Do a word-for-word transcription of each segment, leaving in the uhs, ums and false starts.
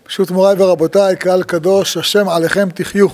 פשוט מוריי ורבותיי, קהל קדוש, השם עליכם תחיו.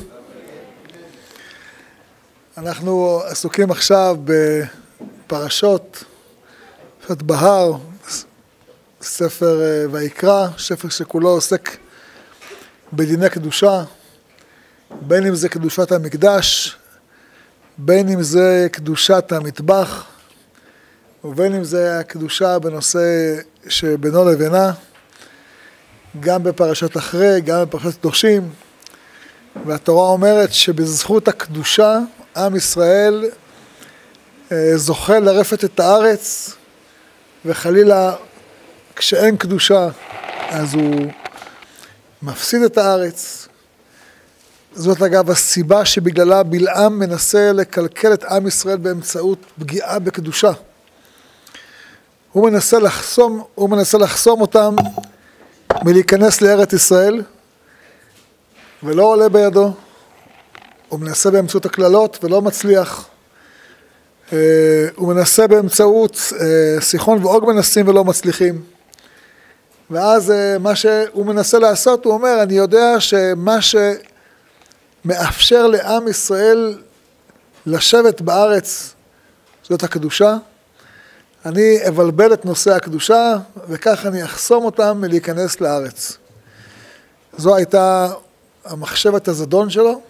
אנחנו עסוקים עכשיו בפרשות, פרשת בהר, ספר ויקרא, ספר שכולו עוסק בדיני קדושה, בין אם זה קדושת המקדש, בין אם זה קדושת המטבח, ובין אם זה הקדושה בנושא שבינו לבינה, גם בפרשת אחרי, גם בפרשת קדושים. והתורה אומרת שבזכות הקדושה, עם ישראל זוכה לרפת את הארץ, וחלילה כשאין קדושה, אז הוא מפסיד את הארץ. זאת אגב הסיבה שבגללה בלעם מנסה לקלקל את עם ישראל באמצעות פגיעה בקדושה. הוא מנסה לחסום, הוא מנסה לחסום אותם מלהיכנס לארץ ישראל, ולא עולה בידו. הוא מנסה באמצעות הכללות ולא מצליח. הוא מנסה באמצעות סיחון ואוג מנסים ולא מצליחים. ואז מה שהוא מנסה לעשות, הוא אומר, אני יודע שמה שמאפשר לעם ישראל לשבת בארץ, זאת הקדושה. אני אבלבל את נושא הקדושה, וכך אני אחסום אותם מלהיכנס לארץ. זו הייתה המחשבת הזדון שלו.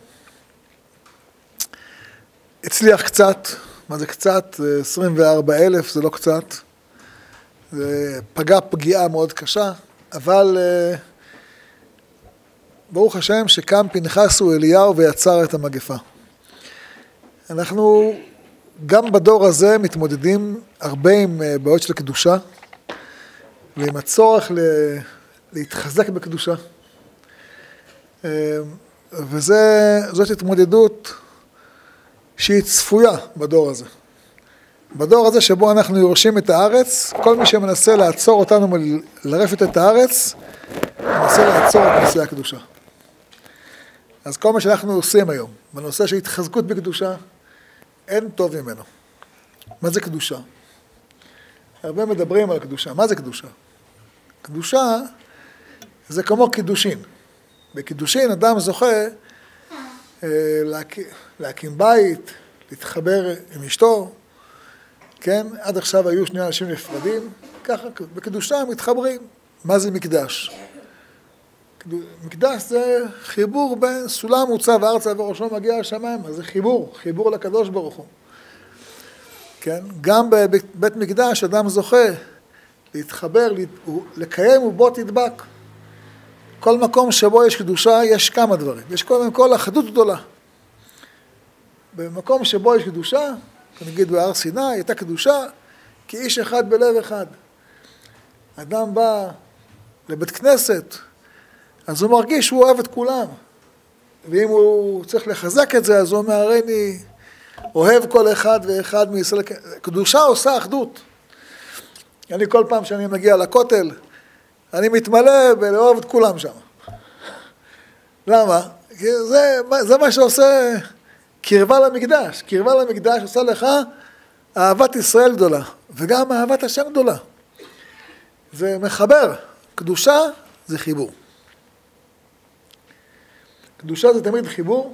הצליח קצת, מה זה קצת? עשרים וארבעה אלף, זה לא קצת. זה פגע פגיעה מאוד קשה, אבל ברוך השם שקם פנחס ואליהו ויצר את המגפה. אנחנו גם בדור הזה מתמודדים הרבה עם בעיות של קדושה, ועם הצורך להתחזק בקדושה. וזאת התמודדות שהיא צפויה בדור הזה. בדור הזה שבו אנחנו יורשים את הארץ, כל מי שמנסה לעצור אותנו מלרפת את הארץ, מנסה לעצור את נושא הקדושה. אז כל מה שאנחנו עושים היום, בנושא של התחזקות בקדושה, אין טוב ממנו. מה זה קדושה? הרבה מדברים על קדושה. מה זה קדושה? קדושה זה כמו קידושין. בקידושין אדם זוכה אה, להקים, להקים בית, להתחבר עם אשתו, כן? עד עכשיו היו שני אנשים נפרדים, ככה בקדושה מתחברים. מה זה מקדש? מקדש זה חיבור בין סולם מוצב ארצה וראשו מגיע השמיים, אז זה חיבור, חיבור לקדוש ברוך הוא. כן? גם בבית מקדש אדם זוכה להתחבר, לקיים ובו תדבק. כל מקום שבו יש קדושה יש כמה דברים. יש קודם כל אחדות גדולה. במקום שבו יש קדושה, נגיד בהר סיני, הייתה קדושה כי איש אחד בלב אחד. אדם בא לבית כנסת, אז הוא מרגיש שהוא אוהב את כולם. ואם הוא צריך לחזק את זה, אז הוא אומר, הרי אני אוהב כל אחד ואחד מישראל. קדושה עושה אחדות. אני כל פעם שאני מגיע לכותל, אני מתמלא ולאהוב את כולם שם. למה? כי זה, זה מה שעושה קרבה למקדש. קרבה למקדש עושה לך אהבת ישראל גדולה, וגם אהבת השם גדולה. זה מחבר. קדושה זה חיבור. קדושה זה תמיד חיבור,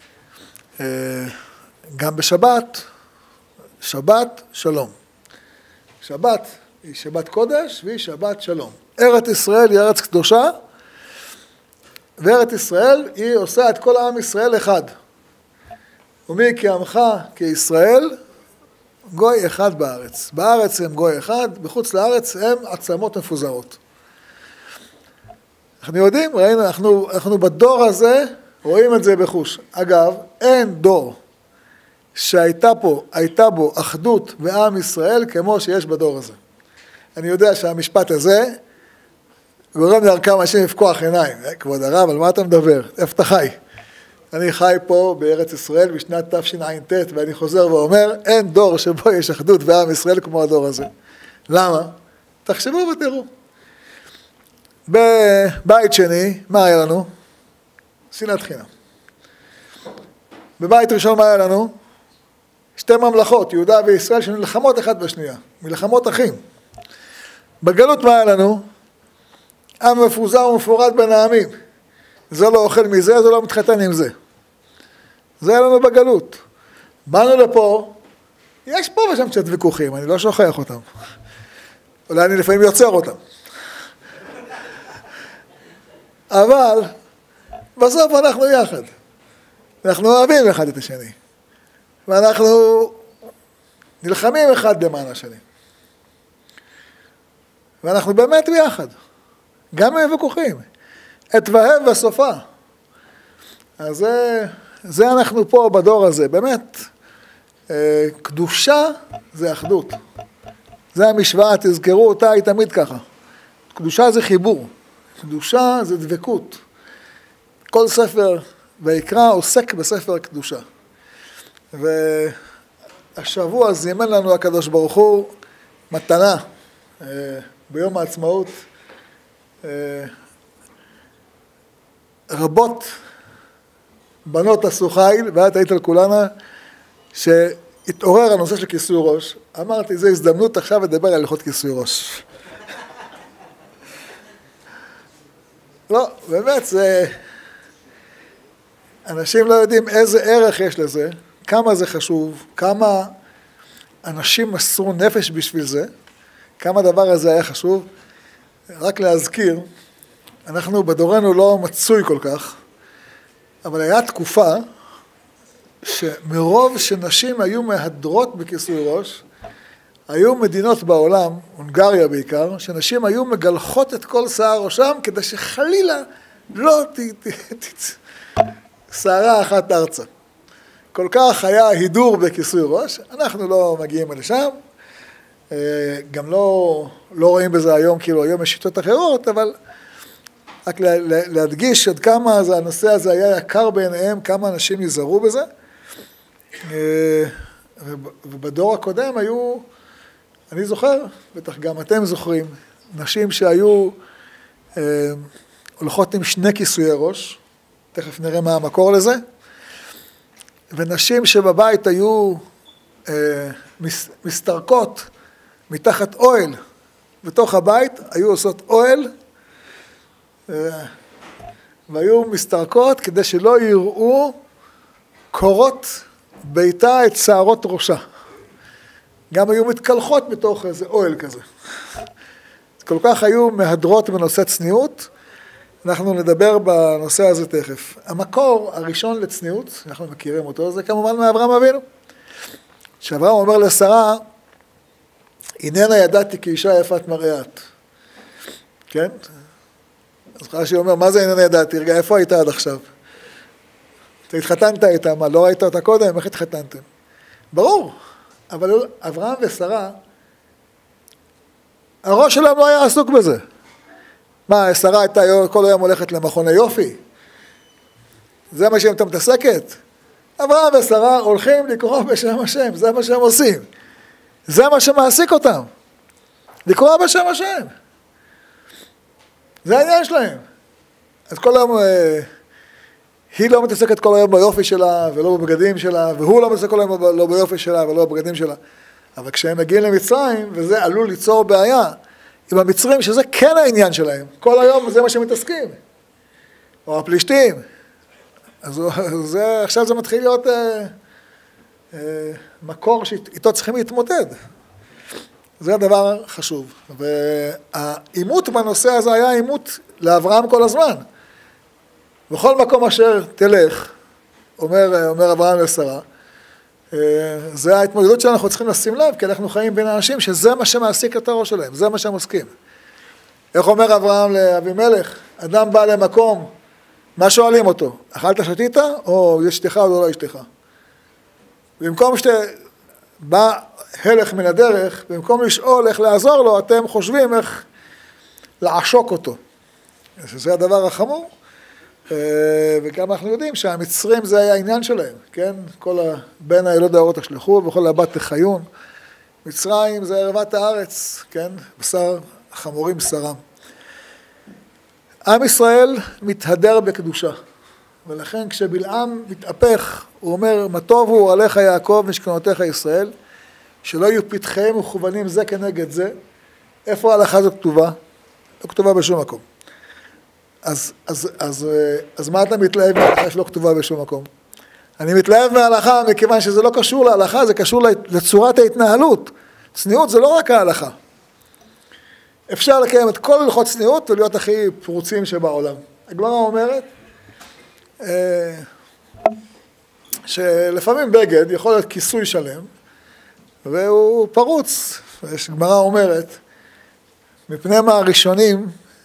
גם בשבת, שבת שלום. שבת היא שבת קודש והיא שבת שלום. ארץ ישראל היא ארץ קדושה, וארץ ישראל היא עושה את כל העם ישראל אחד. ומי כעמך כישראל, גוי אחד בארץ. בארץ הם גוי אחד, בחוץ לארץ הם עצמות מפוזרות. אנחנו יודעים, ראינו, אנחנו, אנחנו בדור הזה רואים את זה בחוש. אגב, אין דור שהייתה פה, הייתה בו אחדות בעם ישראל כמו שיש בדור הזה. אני יודע שהמשפט הזה גורם להרכם אנשים לפקוח עיניים. כבוד הרב, על מה אתה מדבר? איפה אתה חי? אני חי פה בארץ ישראל בשנת תשע"ט, ואני חוזר ואומר, אין דור שבו יש אחדות בעם ישראל כמו הדור הזה. למה? תחשבו ותראו. בבית שני, מה היה לנו? שנאת חינם. בבית ראשון מה היה לנו? שתי ממלכות, יהודה וישראל, שנלחמות אחת בשנייה, מלחמות אחים. בגלות מה היה לנו? עם מפוזר ומפורד בין העמים. זה לא אוכל מזה, זה לא מתחתן עם זה. זה היה לנו בגלות. באנו לפה, יש פה ושם קצת ויכוחים, אני לא שוכח אותם. אולי אני לפעמים יוצר אותם. אבל בסוף אנחנו יחד. אנחנו אוהבים אחד את השני. ואנחנו נלחמים אחד למען השני. ואנחנו באמת ביחד. גם עם ויכוחים. את והב וסופה. אז זה, זה אנחנו פה בדור הזה. באמת, קדושה זה אחדות. זה המשוואה, תזכרו אותה, היא תמיד ככה. קדושה זה חיבור. קדושה זה דבקות. כל ספר ויקרא עוסק בספר הקדושה. והשבוע זימן לנו הקדוש ברוך הוא מתנה ביום העצמאות. רבות בנות עשו חיל, ואת היית על כולנה, שהתעורר הנושא של כיסוי ראש. אמרתי, זו הזדמנות עכשיו לדבר על הלכות כיסוי ראש. לא, באמת זה... אנשים לא יודעים איזה ערך יש לזה, כמה זה חשוב, כמה אנשים מסרו נפש בשביל זה, כמה הדבר הזה היה חשוב. רק להזכיר, אנחנו בדורנו לא מצוי כל כך, אבל היה תקופה שמרוב שנשים היו מהדרות בכיסוי ראש, היו מדינות בעולם, הונגריה בעיקר, שנשים היו מגלחות את כל שיער ראשם, כדי שחלילה לא תצא שערה אחת ארצה. כל כך היה הידור בכיסוי ראש, אנחנו לא מגיעים לשם, גם לא, לא רואים בזה היום, כאילו היום יש שיטות אחרות, אבל רק להדגיש עד כמה הנושא הזה היה יקר בעיניהם, כמה אנשים יזהרו בזה. ובדור הקודם היו, אני זוכר, בטח גם אתם זוכרים, נשים שהיו הולכות עם שני כיסויי ראש, תכף נראה מה המקור לזה, ונשים שבבית היו מסתרקות מתחת אוהל, בתוך הבית היו עושות אוהל, והיו מסתרקות כדי שלא יראו קורות ביתה את שערות ראשה. גם היו מתקלחות בתוך איזה אוהל כזה. כל כך היו מהדרות בנושא צניעות, אנחנו נדבר בנושא הזה תכף. המקור הראשון לצניעות, אנחנו מכירים אותו, זה כמובן מאברהם אבינו. שאברהם אומר לשרה, הננה ידעתי כאישה יפת מראה את. כן? אז חשי אומר, מה זה הננה ידעתי? רגע, איפה היית עד עכשיו? אתה התחתנת איתה, מה, לא ראית אותה קודם? איך התחתנתם? ברור, אבל אברהם ושרה, הראש שלהם לא היה עסוק בזה. מה, שרה הייתה כל היום הולכת למכוני יופי? זה מה שאתה מתעסקת? אברהם ושרה הולכים לקרוא בשם השם, זה מה שהם עושים. זה מה שמעסיק אותם. לקרוא בשם השם. זה העניין שלהם. אז כל היום, היא לא מתעסקת כל היום ביופי שלה ולא בבגדים שלה, והוא לא מתעסק כל היום לא ביופי שלה ולא בבגדים שלה. אבל כשהם מגיעים למצרים, וזה עלול ליצור בעיה, עם המצרים, שזה כן העניין שלהם. כל היום זה מה שהם מתעסקים. או הפלישתים. אז זה, עכשיו זה מתחיל להיות אה, אה, מקור שאיתו צריכים להתמודד. זה הדבר חשוב. והאימות בנושא הזה היה אימות לאברהם כל הזמן. בכל מקום אשר תלך, אומר, אומר אברהם לשרה, זה ההתמודדות שאנחנו צריכים לשים לב, כי אנחנו חיים בין אנשים שזה מה שמעסיק את הראש שלהם, זה מה שהם עוסקים. איך אומר אברהם לאבימלך, אדם בא למקום, מה שואלים אותו? אכלת שתית או אשתך או לא אשתך? במקום שבא הלך מן הדרך, במקום לשאול איך לעזור לו, אתם חושבים איך לעשוק אותו. זה הדבר החמור. וגם אנחנו יודעים שהמצרים זה היה העניין שלהם, כן? כל בין הילוד האורות השלחו וכל הבת תחיון. מצרים זה ערבת הארץ, כן? בשר חמורים בשרם. עם ישראל מתהדר בקדושה, ולכן כשבלעם מתהפך, הוא אומר, מה טוב הוא עליך יעקב משכנותיך ישראל, שלא יהיו פתחיהם מכוונים זה כנגד זה. איפה ההלכה הזאת כתובה? לא כתובה בשום מקום. אז, אז, אז, אז מה אתה מתלהב מההלכה שלא כתובה בשום מקום? אני מתלהב מההלכה מכיוון שזה לא קשור להלכה, זה קשור לצורת ההתנהלות. צניעות זה לא רק ההלכה. אפשר לקיים את כל הלכות צניעות ולהיות הכי פרוצים שבעולם. הגמרא אומרת שלפעמים בגד יכול להיות כיסוי שלם, והוא פרוץ. הגמרא אומרת, מפני מה הראשונים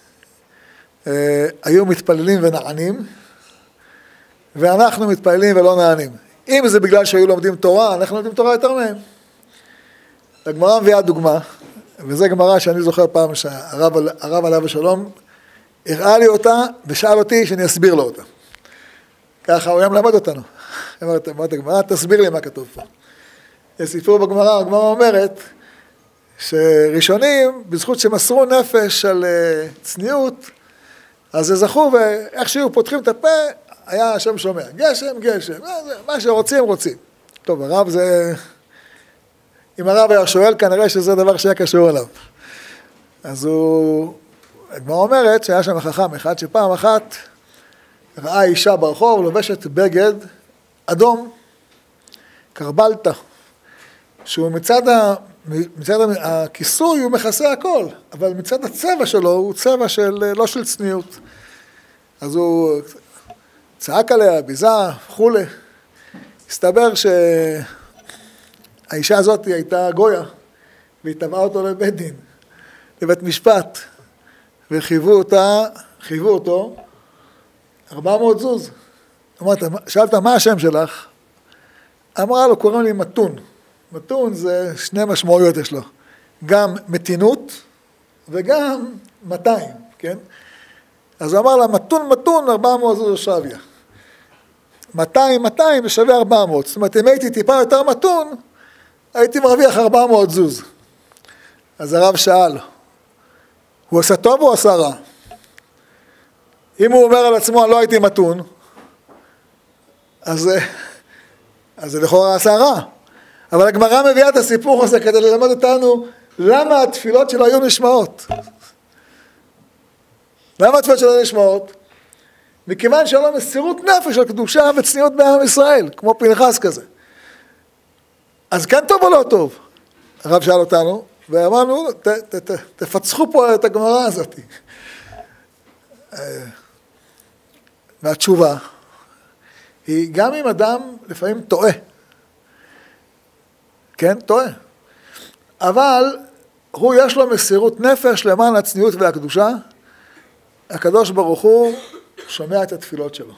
היו מתפללים ונענים, ואנחנו מתפללים ולא נענים. אם זה בגלל שהיו לומדים תורה, אנחנו לומדים תורה יותר מהם. הגמרא מביאה דוגמה, וזו גמרא שאני זוכר פעם שהרב הרב עליו השלום הראה לי אותה ושאל אותי שאני אסביר לו אותה. ככה הוא היה מלמד אותנו. אמרתי, אמרתי, גמרא, תסביר לי מה כתוב פה. יש סיפור בגמרא, הגמרא אומרת שראשונים, בזכות שמסרו נפש על צניעות, אז זה זכו, ואיך שהיו פותחים את הפה, היה השם שומע. גשם, גשם, מה שרוצים, רוצים. טוב, הרב זה... אם הרב היה שואל, כנראה שזה דבר שהיה קשור אליו. אז הוא... הגמרא אומרת שהיה שם חכם אחד, שפעם אחת ראה אישה ברחוב, לובשת בגד אדום, קרבלטה, שהוא מצד, ה... מצד הכיסוי הוא מכסה הכל, אבל מצד הצבע שלו הוא צבע של... לא של צניעות. אז הוא צעק עליה, ביזה, חולה. הסתבר שהאישה הזאת הייתה גויה, והיא טבעה אותו לבית דין, לבית משפט, וחייבו אותה, חייבו אותו, ארבע מאות זוז. אמרת, שאלת, מה השם שלך? אמרה לו, קוראים לי מתון. מתון זה שני משמעויות יש לו. גם מתינות וגם מאתיים, כן? אז הוא אמר לה, מתון, מתון, ארבע מאות זוז שוויה. מאתיים, מאתיים ושווה ארבע מאות. זאת אומרת, אם הייתי טיפה יותר מתון, הייתי מרוויח ארבע מאות זוז. אז הרב שאל, הוא עושה טוב או עושה רע? אם הוא אומר על עצמו, לא הייתי מתון, אז, אז זה לכאורה עשה רע. אבל הגמרא מביאה את הסיפור הזה כדי ללמד אותנו למה התפילות שלו היו נשמעות. למה התפילות שלו היו נשמעות? מכיוון שהיו לו מסירות נפש על קדושה וצניעות בעם ישראל, כמו פנחס כזה. אז כן טוב או לא טוב? הרב שאל אותנו, ואמרנו, ת, ת, ת, תפצחו פה את הגמרא הזאת. והתשובה היא גם אם אדם לפעמים טועה, כן, טועה, אבל הוא יש לו מסירות נפש למען הצניעות והקדושה, הקדוש ברוך הוא שומע את התפילות שלו.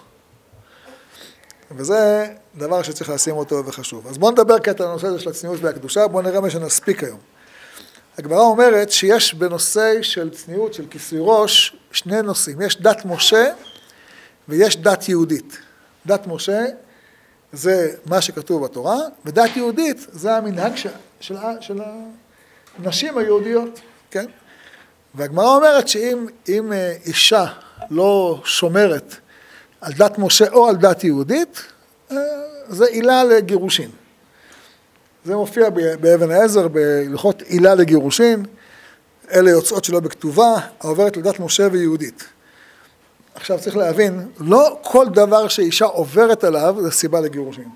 וזה דבר שצריך לשים אותו וחשוב. אז בואו נדבר קטע על הנושא הזה של הצניעות והקדושה, בואו נראה מה שנספיק היום. הגמרא אומרת שיש בנושא של צניעות, של כיסוי ראש, שני נושאים. יש דת משה ויש דת יהודית. דת משה זה מה שכתוב בתורה, ודת יהודית זה המנהג של, של, של הנשים היהודיות, כן? והגמרא אומרת שאם אם אישה לא שומרת על דת משה או על דת יהודית, זה עילה לגירושין. זה מופיע באבן העזר, בהלכות עילה לגירושין, אלה יוצאות שלא בכתובה, העוברת לדת משה ויהודית. עכשיו צריך להבין, לא כל דבר שאישה עוברת עליו זה סיבה לגירושין.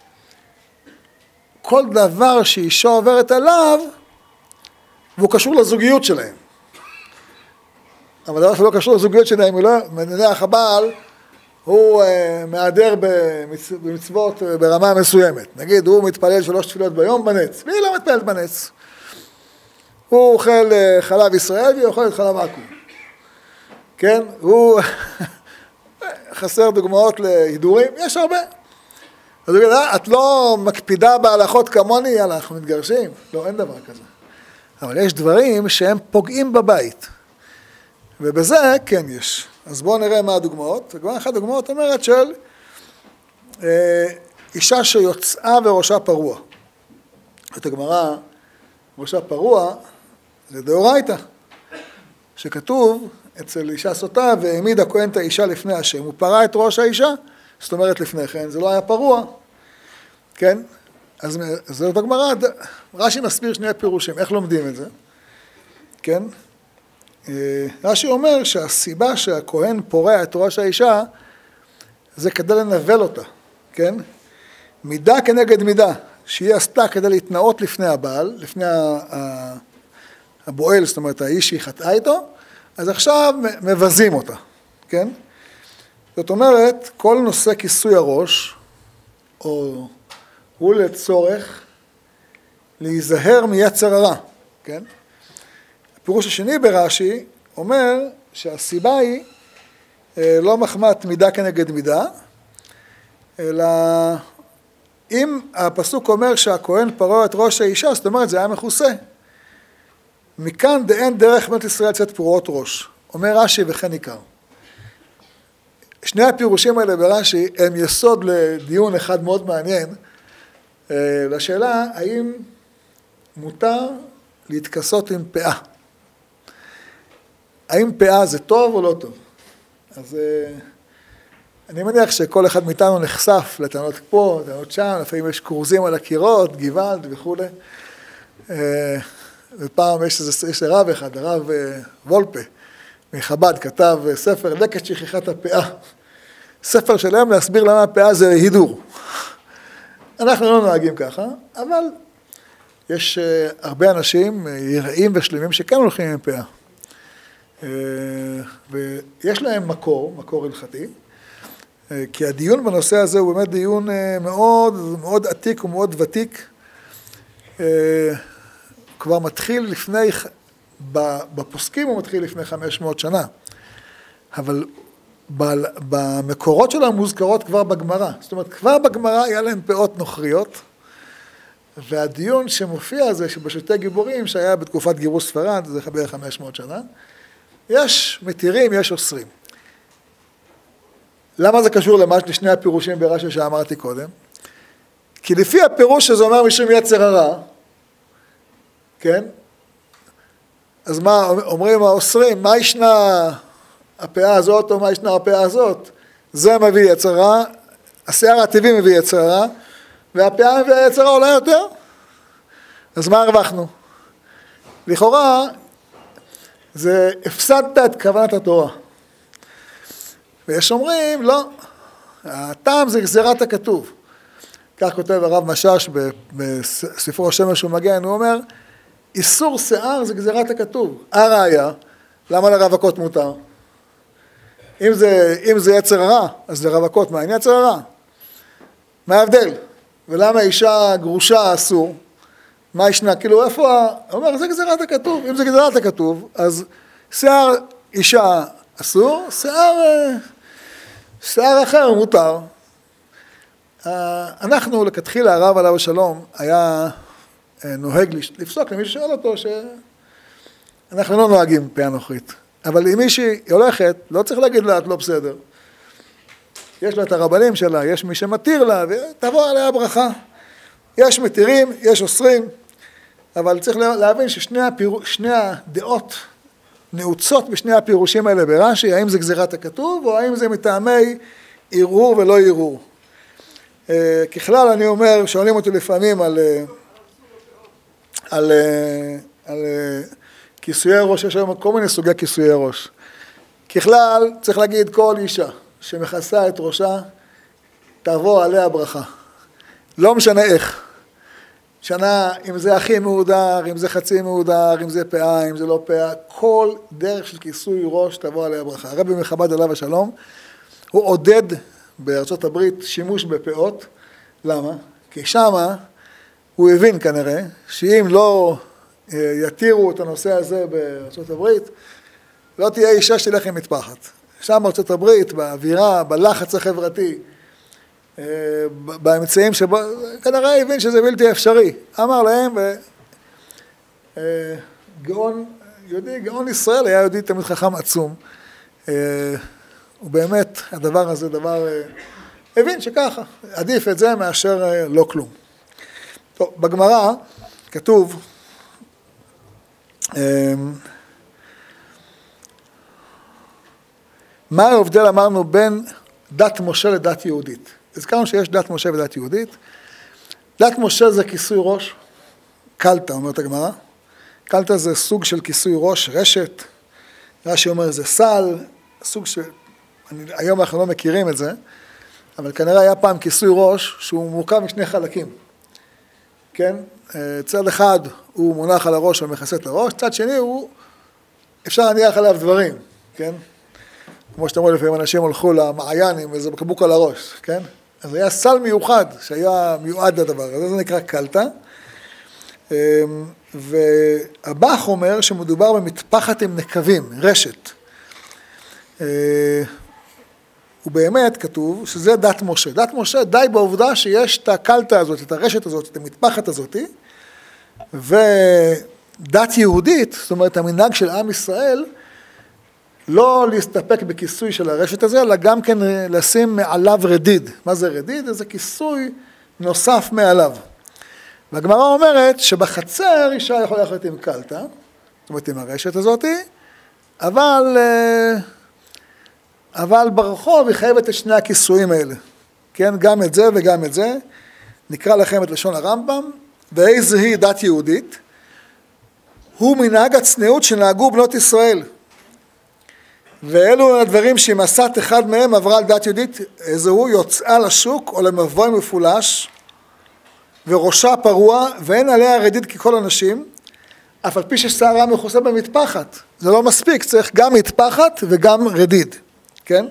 כל דבר שאישה עוברת עליו, והוא קשור לזוגיות שלהם. אבל דבר שלא קשור לזוגיות שלהם, הוא לא, נניח הבעל, הוא uh, מעדר במצ... במצוות uh, ברמה מסוימת. נגיד, הוא מתפלל שלוש תפילות ביום בנץ, והיא לא מתפללת בנץ. הוא אוכל uh, חלב ישראל והיא אוכלת חלב עכו. כן? הוא... חסר דוגמאות להידורים, יש הרבה. אז הוא אומר, את לא מקפידה בהלכות כמוני, יאללה, אנחנו מתגרשים. לא, אין דבר כזה. אבל יש דברים שהם פוגעים בבית. ובזה כן יש. אז בואו נראה מה הדוגמאות. אחת הדוגמאות אומרת של אה, אישה שיוצאה וראשה פרוע. את הגמרא, ראשה פרוע, זה דאורייתא, שכתוב אצל אישה סוטה, והעמיד הכהן את האישה לפני השם, הוא פרע את ראש האישה, זאת אומרת לפני כן, זה לא היה פרוע, כן? אז זאת הגמרא, רש"י מסביר שני פירושים, איך לומדים את זה, כן? רש"י אומר שהסיבה שהכהן פורע את ראש האישה, זה כדי לנבל אותה, כן? מידה כנגד מידה, שהיא עשתה כדי להתנאות לפני הבעל, לפני הבועל, זאת אומרת, האיש שהיא חטאה איתו, אז עכשיו מבזים אותה, כן? זאת אומרת, כל נושא כיסוי הראש, או הוא לצורך להיזהר מיצר הרע, כן? הפירוש השני ברש"י אומר שהסיבה היא לא מחמת מידה כנגד מידה, אלא אם הפסוק אומר שהכהן פרע את ראש האישה, זאת אומרת זה היה מכוסה. מכאן דאין דרך מלך ישראל לצאת פרועות ראש. אומר רש"י וכן ניכר. שני הפירושים האלה ברש"י הם יסוד לדיון אחד מאוד מעניין, לשאלה האם מותר להתכסות עם פאה. האם פאה זה טוב או לא טוב? אז אני מניח שכל אחד מאיתנו נחשף לטענות פה, לטענות שם, לפעמים יש קורזים על הקירות, גוואלד וכו'. ופעם יש איזה רב אחד, הרב וולפה מחב"ד, כתב ספר לקט שכחת הפאה. ספר שלהם להסביר למה הפאה זה הידור. אנחנו לא נוהגים ככה, אבל יש הרבה אנשים יראים ושלמים שכן הולכים עם פאה. ויש להם מקור, מקור הלכתי, כי הדיון בנושא הזה הוא באמת דיון מאוד, מאוד עתיק ומאוד ותיק. כבר מתחיל לפני, בפוסקים הוא מתחיל לפני חמש מאות שנה, אבל במקורות שלנו מוזכרות כבר בגמרא. זאת אומרת, כבר בגמרא היה להם פאות נוכריות, והדיון שמופיע זה שבשוטי גיבורים, שהיה בתקופת גירוש ספרד, זה בערך חמש מאות שנה, יש מתירים, יש אוסרים. למה זה קשור למה לשני הפירושים ברש"י שאמרתי קודם? כי לפי הפירוש שזה אומר משום יצר הרע, כן? אז מה אומרים האוסרים, מה ישנה הפאה הזאת או מה ישנה הפאה הזאת? זה מביא יצר רע, השיער הטבעי מביא יצר רע, והפאה מביא יצר רע אולי יותר. אז מה הרווחנו? לכאורה, זה הפסדת את כוונת התורה. ויש אומרים, לא, הטעם זה גזירת הכתוב. כך כותב הרב משש בספרו השמש ומגן, הוא אומר, איסור שיער זה גזירת הכתוב. הראיה, למה לרווקות מותר? אם זה, אם זה יצר הרע, אז לרווקות, מה, אין יצר הרע? מה ההבדל? ולמה אישה גרושה אסור? מה ישנה? כאילו, איפה? הוא אומר, זה גזירת הכתוב. אם זה גזירת הכתוב, אז שיער אישה אסור, שיער, שיער אחר מותר. אנחנו, לכתחילה, הרב עליו השלום, היה נוהג לפסוק למי ששואל אותו שאנחנו לא נוהגים פאה נוכרית. אבל אם מישהי הולכת, לא צריך להגיד לה, את לא בסדר. יש לה את הרבנים שלה, יש מי שמתיר לה, ותבוא עליה ברכה. יש מתירים, יש אוסרים, אבל צריך להבין ששני הפיר... שני הדעות נעוצות בשני הפירושים האלה ברש"י, האם זה גזירת הכתוב, או האם זה מטעמי ערעור ולא ערעור. ככלל אני אומר, שואלים אותי לפעמים על, על, על כיסויי ראש, יש היום כל מיני סוגי כיסויי ראש. ככלל צריך להגיד כל אישה שמכסה את ראשה, תבוא עליה ברכה. לא משנה איך. שנה, אם זה הכי מהודר, אם זה חצי מהודר, אם זה פאה, אם זה לא פאה, כל דרך של כיסוי ראש תבוא עליה ברכה. הרבי מחב"ד עליו השלום, הוא עודד בארצות הברית שימוש בפאות. למה? כי שמה הוא הבין כנראה שאם לא יתירו את הנושא הזה בארצות הברית, לא תהיה אישה שתלך עם מטפחת. שם בארצות הברית, באווירה, בלחץ החברתי, באמצעים שבו, כנראה הבין שזה בלתי אפשרי. אמר להם, גאון, יהודי, גאון ישראל היה יהודי תמיד חכם עצום. ובאמת הדבר הזה דבר, הבין שככה, עדיף את זה מאשר לא כלום. טוב, בגמרא כתוב, מה ההבדל אמרנו בין דת משה לדת יהודית? הזכרנו שיש דת משה ודת יהודית. דת משה זה כיסוי ראש, קלטה, אומרת הגמרא. קלטה זה סוג של כיסוי ראש, רשת, רש"י אומר זה סל, סוג של, אני, היום אנחנו לא מכירים את זה, אבל כנראה היה פעם כיסוי ראש שהוא מורכב משני חלקים, כן? צד אחד הוא מונח על הראש ומכסה את הראש, צד שני הוא, אפשר להניח עליו דברים, כן? כמו שאתם רואים, לפעמים אנשים הולכו למעיין עם איזה בקבוק על הראש, כן? אז היה סל מיוחד שהיה מיועד לדבר הזה, זה נקרא קלטה. והבח אומר שמדובר במטפחת עם נקבים, רשת. ובאמת כתוב שזה דת משה. דת משה די בעובדה שיש את הקלטה הזאת, את הרשת הזאת, את המטפחת הזאת, ודת יהודית, זאת אומרת המנהג של עם ישראל, לא להסתפק בכיסוי של הרשת הזה, אלא גם כן לשים מעליו רדיד. מה זה רדיד? זה כיסוי נוסף מעליו. והגמרא אומרת שבחצר אישה יכולה ללכת עם קלטה, זאת אומרת עם הרשת הזאת, אבל, אבל ברחוב היא חייבת את שני הכיסויים האלה. כן, גם את זה וגם את זה. נקרא לכם את לשון הרמב"ם, ואיזה היא דת יהודית? הוא מנהג הצניעות שנהגו בנות ישראל. ואלו הדברים שאם עשת אחד מהם עברה על דת יהודית, זהו יוצאה לשוק או למבוי מפולש, וראשה פרוע, ואין עליה רדיד ככל הנשים, אף על פי ששערה מכוסה במטפחת. זה לא מספיק, צריך גם מטפחת וגם רדיד, כן?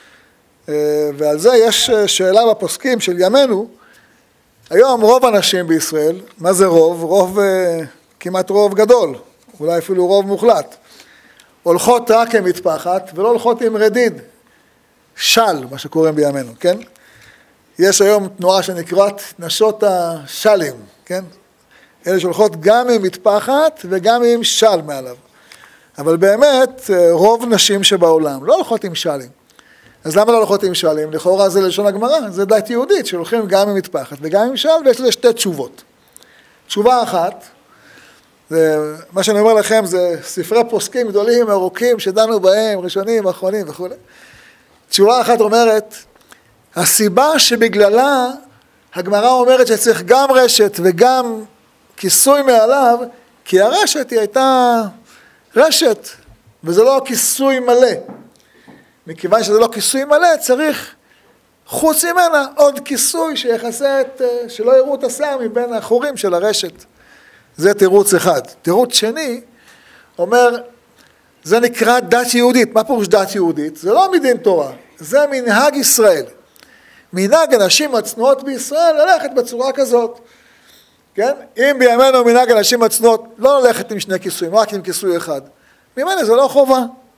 ועל זה יש שאלה בפוסקים של ימינו, היום רוב הנשים בישראל, מה זה רוב? רוב, כמעט רוב גדול, אולי אפילו רוב מוחלט. הולכות רק עם מטפחת ולא הולכות עם רדיד, של, מה שקוראים בימינו, כן? יש היום תנועה שנקראת נשות השלים, כן? אלה שהולכות גם עם מטפחת וגם עם של מעליו. אבל באמת רוב נשים שבעולם לא הולכות עם שלים. אז למה לא הולכות עם שלים? לכאורה זה לשון הגמרא, זה דת יהודית שהולכים גם עם מטפחת וגם עם של, ויש לזה שתי תשובות. תשובה אחת, זה, מה שאני אומר לכם זה ספרי פוסקים גדולים, ארוכים, שדנו בהם, ראשונים, אחרונים וכו'. תשובה אחת אומרת, הסיבה שבגללה הגמרא אומרת שצריך גם רשת וגם כיסוי מעליו, כי הרשת היא הייתה רשת, וזה לא כיסוי מלא. מכיוון שזה לא כיסוי מלא, צריך חוץ ממנה עוד כיסוי שיחסה את, שלא יראו את השיער מבין החורים של הרשת. זה תירוץ אחד. תירוץ שני אומר, זה נקרא דת יהודית. מה פירוש דת יהודית? זה לא מדין תורה, זה מנהג ישראל. מנהג אנשים הצנועות בישראל ללכת בצורה כזאת. כן? אם בימינו מנהג אנשים הצנועות לא ללכת עם שני כיסויים, רק עם כיסוי אחד. ממנו זה לא חובה.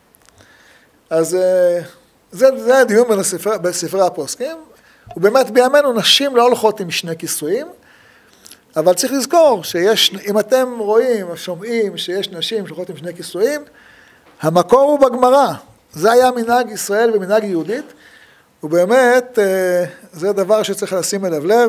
אז זה, זה הדיון בין הספר, בספרי הפוסקים. ובאמת בימינו נשים לא הולכות עם שני כיסויים, אבל צריך לזכור שיש, אם אתם רואים, שומעים שיש נשים שהולכות עם שני כיסויים, המקור הוא בגמרא. זה היה מנהג ישראל ומנהג יהודית, ובאמת זה דבר שצריך לשים אליו לב.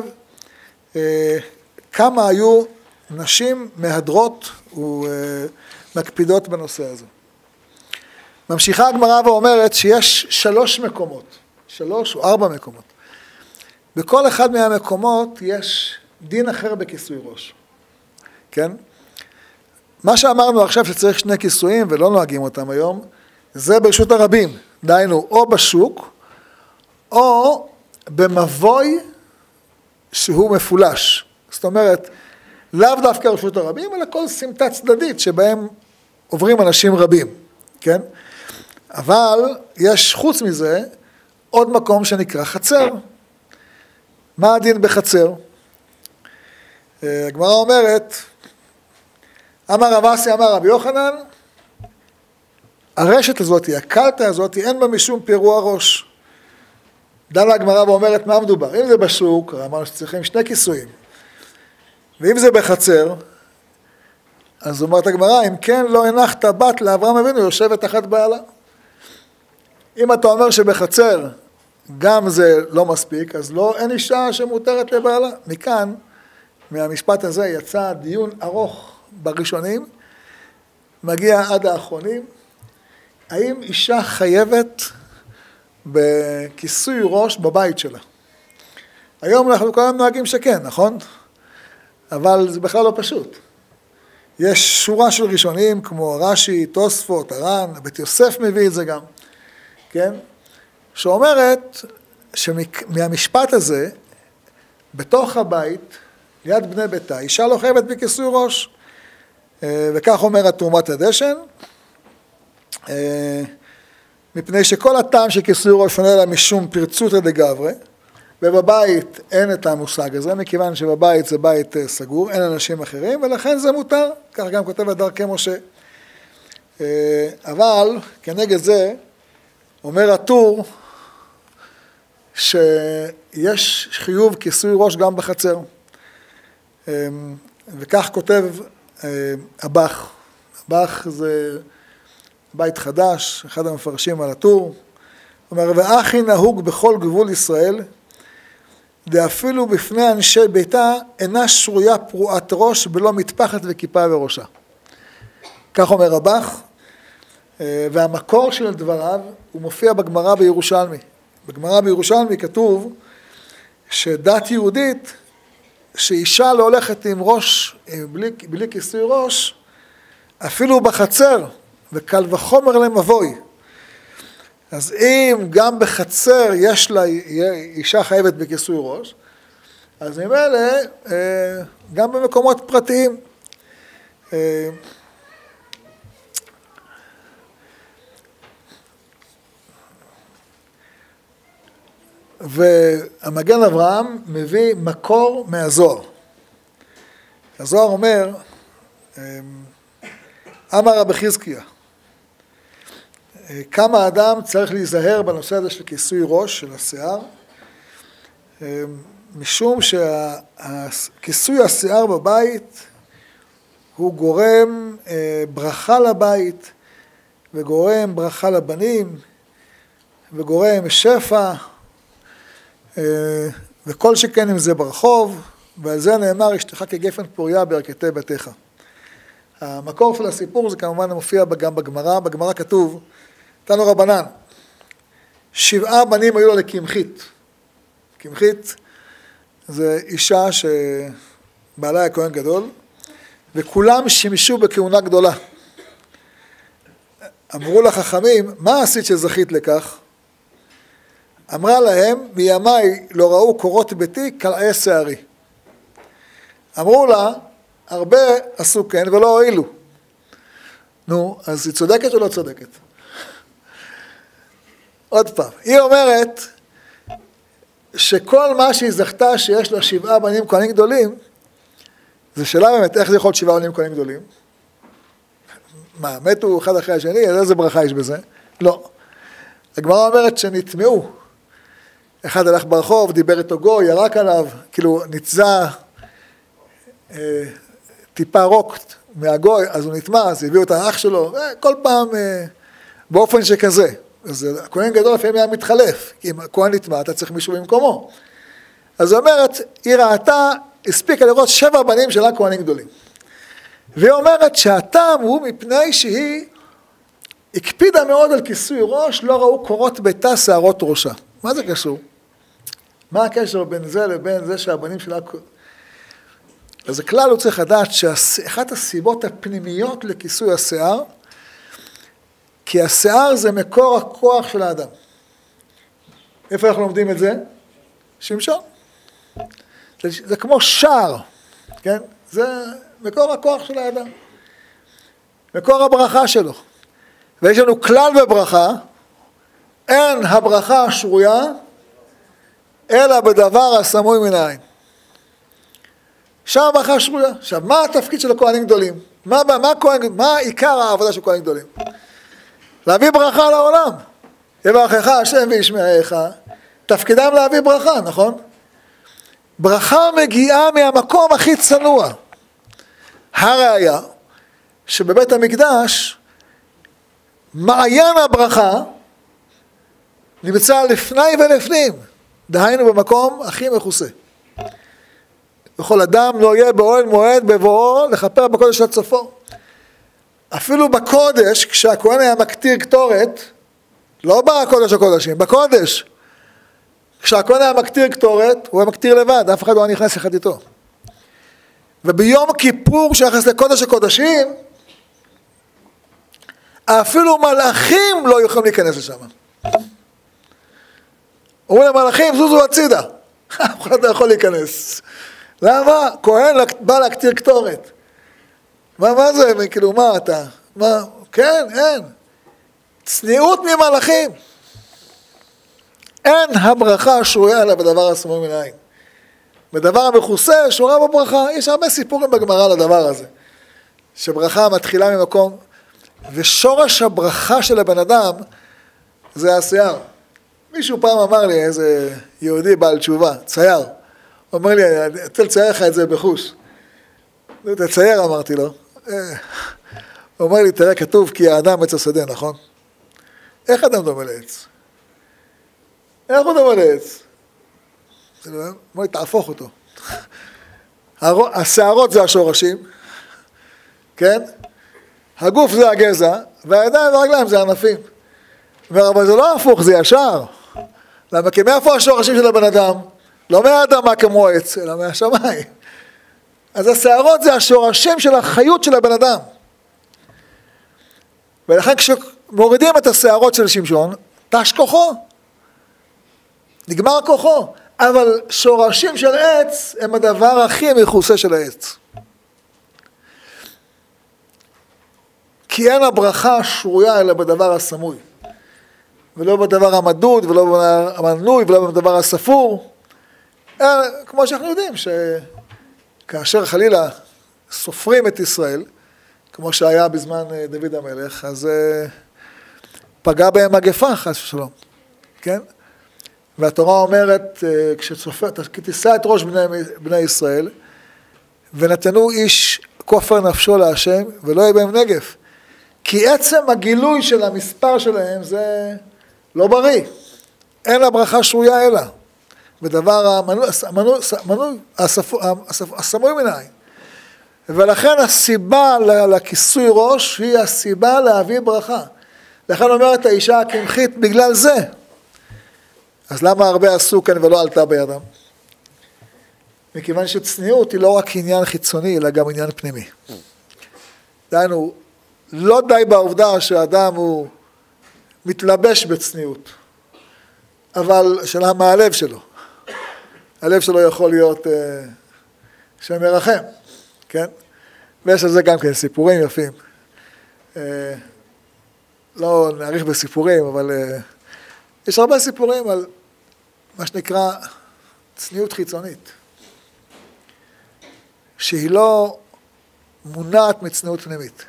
כמה היו נשים מהדרות ומקפידות בנושא הזה. ממשיכה הגמרא ואומרת שיש שלוש מקומות, שלוש או ארבע מקומות. בכל אחד מהמקומות יש דין אחר בכיסוי ראש. כן? מה שאמרנו עכשיו שצריך שני כיסויים ולא נוהגים אותם היום, זה ברשות הרבים. דהיינו, או בשוק, או במבוי שהוא מפולש. זאת אומרת, לאו דווקא רשות הרבים, אלא כל סמטה צדדית שבהם עוברים אנשים רבים. כן? אבל יש חוץ מזה עוד מקום שנקרא חצר. מה הדין בחצר? הגמרא אומרת, אמר רב אסי אמר רבי יוחנן, הרשת הזאת, הקלטה הזאת, אין בה משום פירוע ראש. דנה הגמרא ואומרת מה מדובר. אם זה בשוק, אמרנו שצריכים שני כיסויים. ואם זה בחצר, אז אומרת הגמרא, אם כן לא הנחת בת לאברהם אבינו, יושבת תחת בעלה. אם אתה אומר שבחצר גם זה לא מספיק, אז לא, אין אישה שמותרת לבעלה. מכאן, מהמשפט הזה יצא דיון ארוך בראשונים, מגיע עד האחרונים, האם אישה חייבת בכיסוי ראש בבית שלה? היום אנחנו כולם נוהגים שכן, נכון? אבל זה בכלל לא פשוט. יש שורה של ראשונים כמו רש"י, תוספות, הר"ן, בית יוסף מביא את זה גם, כן? שאומרת שמהמשפט הזה, בתוך הבית, ליד בני ביתה, אישה לא חייבת בכיסוי ראש, וכך אומר התרומת הדשן, מפני שכל הטעם של כיסוי ראש עונה לה משום פרצותא דגברי, ובבית אין את המושג הזה, מכיוון שבבית זה בית סגור, אין אנשים אחרים, ולכן זה מותר, כך גם כותב דרכי משה. אבל כנגד זה אומר הטור שיש חיוב כיסוי ראש גם בחצר, וכך כותב הבח. הבח זה בית חדש, אחד המפרשים על הטור, אומר, ואחי נהוג בכל גבול ישראל, ואפילו בפני אנשי ביתה אינה שרויה פרועת ראש בלא מטפחת וכיפה וראשה. כך אומר הבח, והמקור של דבריו הוא מופיע בגמרא בירושלמי. בגמרא בירושלמי כתוב שדת יהודית, שאישה לא הולכת עם ראש, בלי, בלי כיסוי ראש, אפילו בחצר, וקל וחומר למבוי. אז אם גם בחצר יש לה אישה חייבת בכיסוי ראש, אז ממילא גם במקומות פרטיים. והמגן אברהם מביא מקור מהזוהר. הזוהר אומר, אמר רבי חזקיה, כמה אדם צריך להיזהר בנושא הזה של כיסוי ראש, של השיער, משום שכיסוי השיער בבית הוא גורם ברכה לבית, וגורם ברכה לבנים, וגורם שפע, וכל שכן אם זה ברחוב, ועל זה נאמר, אשתך כגפן פוריה בירכתי ביתך. המקור של הסיפור זה כמובן מופיע גם בגמרא, בגמרא כתוב, תנו רבנן, שבעה בנים היו לו לקמחית. קמחית זה אישה שבעלה היה כהן גדול, וכולם שימשו בכהונה גדולה. אמרו לחכמים, מה עשית שזכית לכך? אמרה להם, מימיי לא ראו קורות ביתי קלעי שערי. אמרו לה, הרבה עשו כן ולא הועילו. נו, אז היא צודקת או לא צודקת? עוד פעם, היא אומרת שכל מה שהיא זכתה שיש לה שבעה בנים כהנים גדולים, זה שאלה באמת, איך זה יכול להיות שבעה בנים כהנים גדולים? מה, מתו אחד אחרי השני, אז איזה ברכה יש בזה? לא. הגמרא אומרת שנטמעו. אחד הלך ברחוב, דיבר איתו גוי, ירק עליו, כאילו נצזה אה, טיפה רוק מהגוי, אז הוא נטמע, אז הביאו את האח שלו, כל פעם אה, באופן שכזה. אז הכהן גדול לפעמים היה מתחלף, כי אם הכהן נטמע, אתה צריך מישהו במקומו. אז היא אומרת, היא ראתה, הספיקה לראות שבע בנים שלה כהנים גדולים. והיא אומרת שהטעם הוא מפני שהיא הקפידה מאוד על כיסוי ראש, לא ראו קורות ביתה שערות ראשה. מה זה קשור? מה הקשר בין זה לבין זה שהבנים שלה... אז הכלל הוא צריך לדעת שאחת הסיבות הפנימיות לכיסוי השיער, כי השיער זה מקור הכוח של האדם. איפה אנחנו לומדים את זה? שמשון. זה, זה כמו שער, כן? זה מקור הכוח של האדם. מקור הברכה שלו. ויש לנו כלל בברכה, אין הברכה השרויה, אלא בדבר הסמוי מן העין. שם הברכה שרויה. עכשיו, מה התפקיד של הכהנים גדולים? מה, מה, כהן, מה עיקר העבודה של כהנים גדולים? להביא ברכה לעולם. יברכך השם וישמעך, תפקידם להביא ברכה, נכון? ברכה מגיעה מהמקום הכי צנוע. הראיה, שבבית המקדש, מעיין הברכה, נמצא לפני ולפנים, דהיינו במקום הכי מכוסה. וכל אדם לא יהיה באוהל מועד בבואו לכפר בקודש עד סופו. אפילו בקודש, כשהכהן היה מקטיר קטורת, לא בקודש הקודשים, בקודש, כשהכהן היה מקטיר קטורת, הוא היה מקטיר לבד, אף אחד לא נכנס אחד איתו. וביום כיפור שיחס לקודש הקודשים, אפילו מלאכים לא יכולים להיכנס לשם. אומרים למלאכים, זוזו הצידה. אף אחד לא יכול להיכנס. למה? כהן בא להקטיר קטורת. מה, מה זה? כאילו, מה אתה? מה? כן, אין. צניעות ממלאכים. אין הברכה שרויה לה בדבר הסמוי מן העין. בדבר המכוסה שורה בברכה. יש הרבה סיפורים בגמרא לדבר הזה. שברכה מתחילה ממקום, ושורש הברכה של הבן אדם זה השיער. מישהו פעם אמר לי, איזה יהודי בעל תשובה, צייר. הוא אומר לי, אני רוצה לצייר לך את זה בחוש. תצייר, אמרתי לו. הוא אומר לי, תראה, כתוב כי האדם עץ השדה, נכון? איך אדם דומה לעץ? איך הוא דומה לעץ? הוא אומר לי, תהפוך אותו. השערות זה השורשים, כן? הגוף זה הגזע, והידיים והרגליים זה ענפים. אבל זה לא הפוך, זה ישר. למה? כי מאיפה השורשים של הבן אדם? לא מהאדמה כמו עץ, אלא מהשמיים. אז השערות זה השורשים של החיות של הבן אדם. ולכן כשמורידים את השערות של שמשון, תש כוחו. נגמר כוחו. אבל שורשים של עץ הם הדבר הכי מכוסה של העץ. כי אין הברכה שרויה אלא בדבר הסמוי. ולא בדבר המדוד, ולא בדבר המנוי, ולא בדבר הספור. כמו שאנחנו יודעים, שכאשר חלילה סופרים את ישראל, כמו שהיה בזמן דוד המלך, אז פגע בהם מגפה, חס ושלום. כן? והתורה אומרת, כשסופרת, כי תישא את ראש בני, בני ישראל, ונתנו איש כופר נפשו להשם, ולא יהיה בהם נגף. כי עצם הגילוי של המספר שלהם זה לא בריא. אין הברכה שרויה אלא. בדבר המנוי, המנוי, המנוי, הסמוי מן העין. ולכן הסיבה לכיסוי ראש היא הסיבה להביא ברכה. לכן אומרת האישה הקמחית בגלל זה. אז למה הרבה עשו כאן ולא עלתה בידם? מכיוון שצניעות היא לא רק עניין חיצוני, אלא גם עניין פנימי. דיינו, לא די בעובדה שהאדם הוא מתלבש בצניעות, אבל שאלה מה הלב שלו. הלב שלו יכול להיות uh, שמרחם, כן? ויש על זה גם כן סיפורים יפים. Uh, לא נעריך בסיפורים, אבל uh, יש הרבה סיפורים על מה שנקרא צניעות חיצונית, שהיא לא מונעת מצניעות פנימית.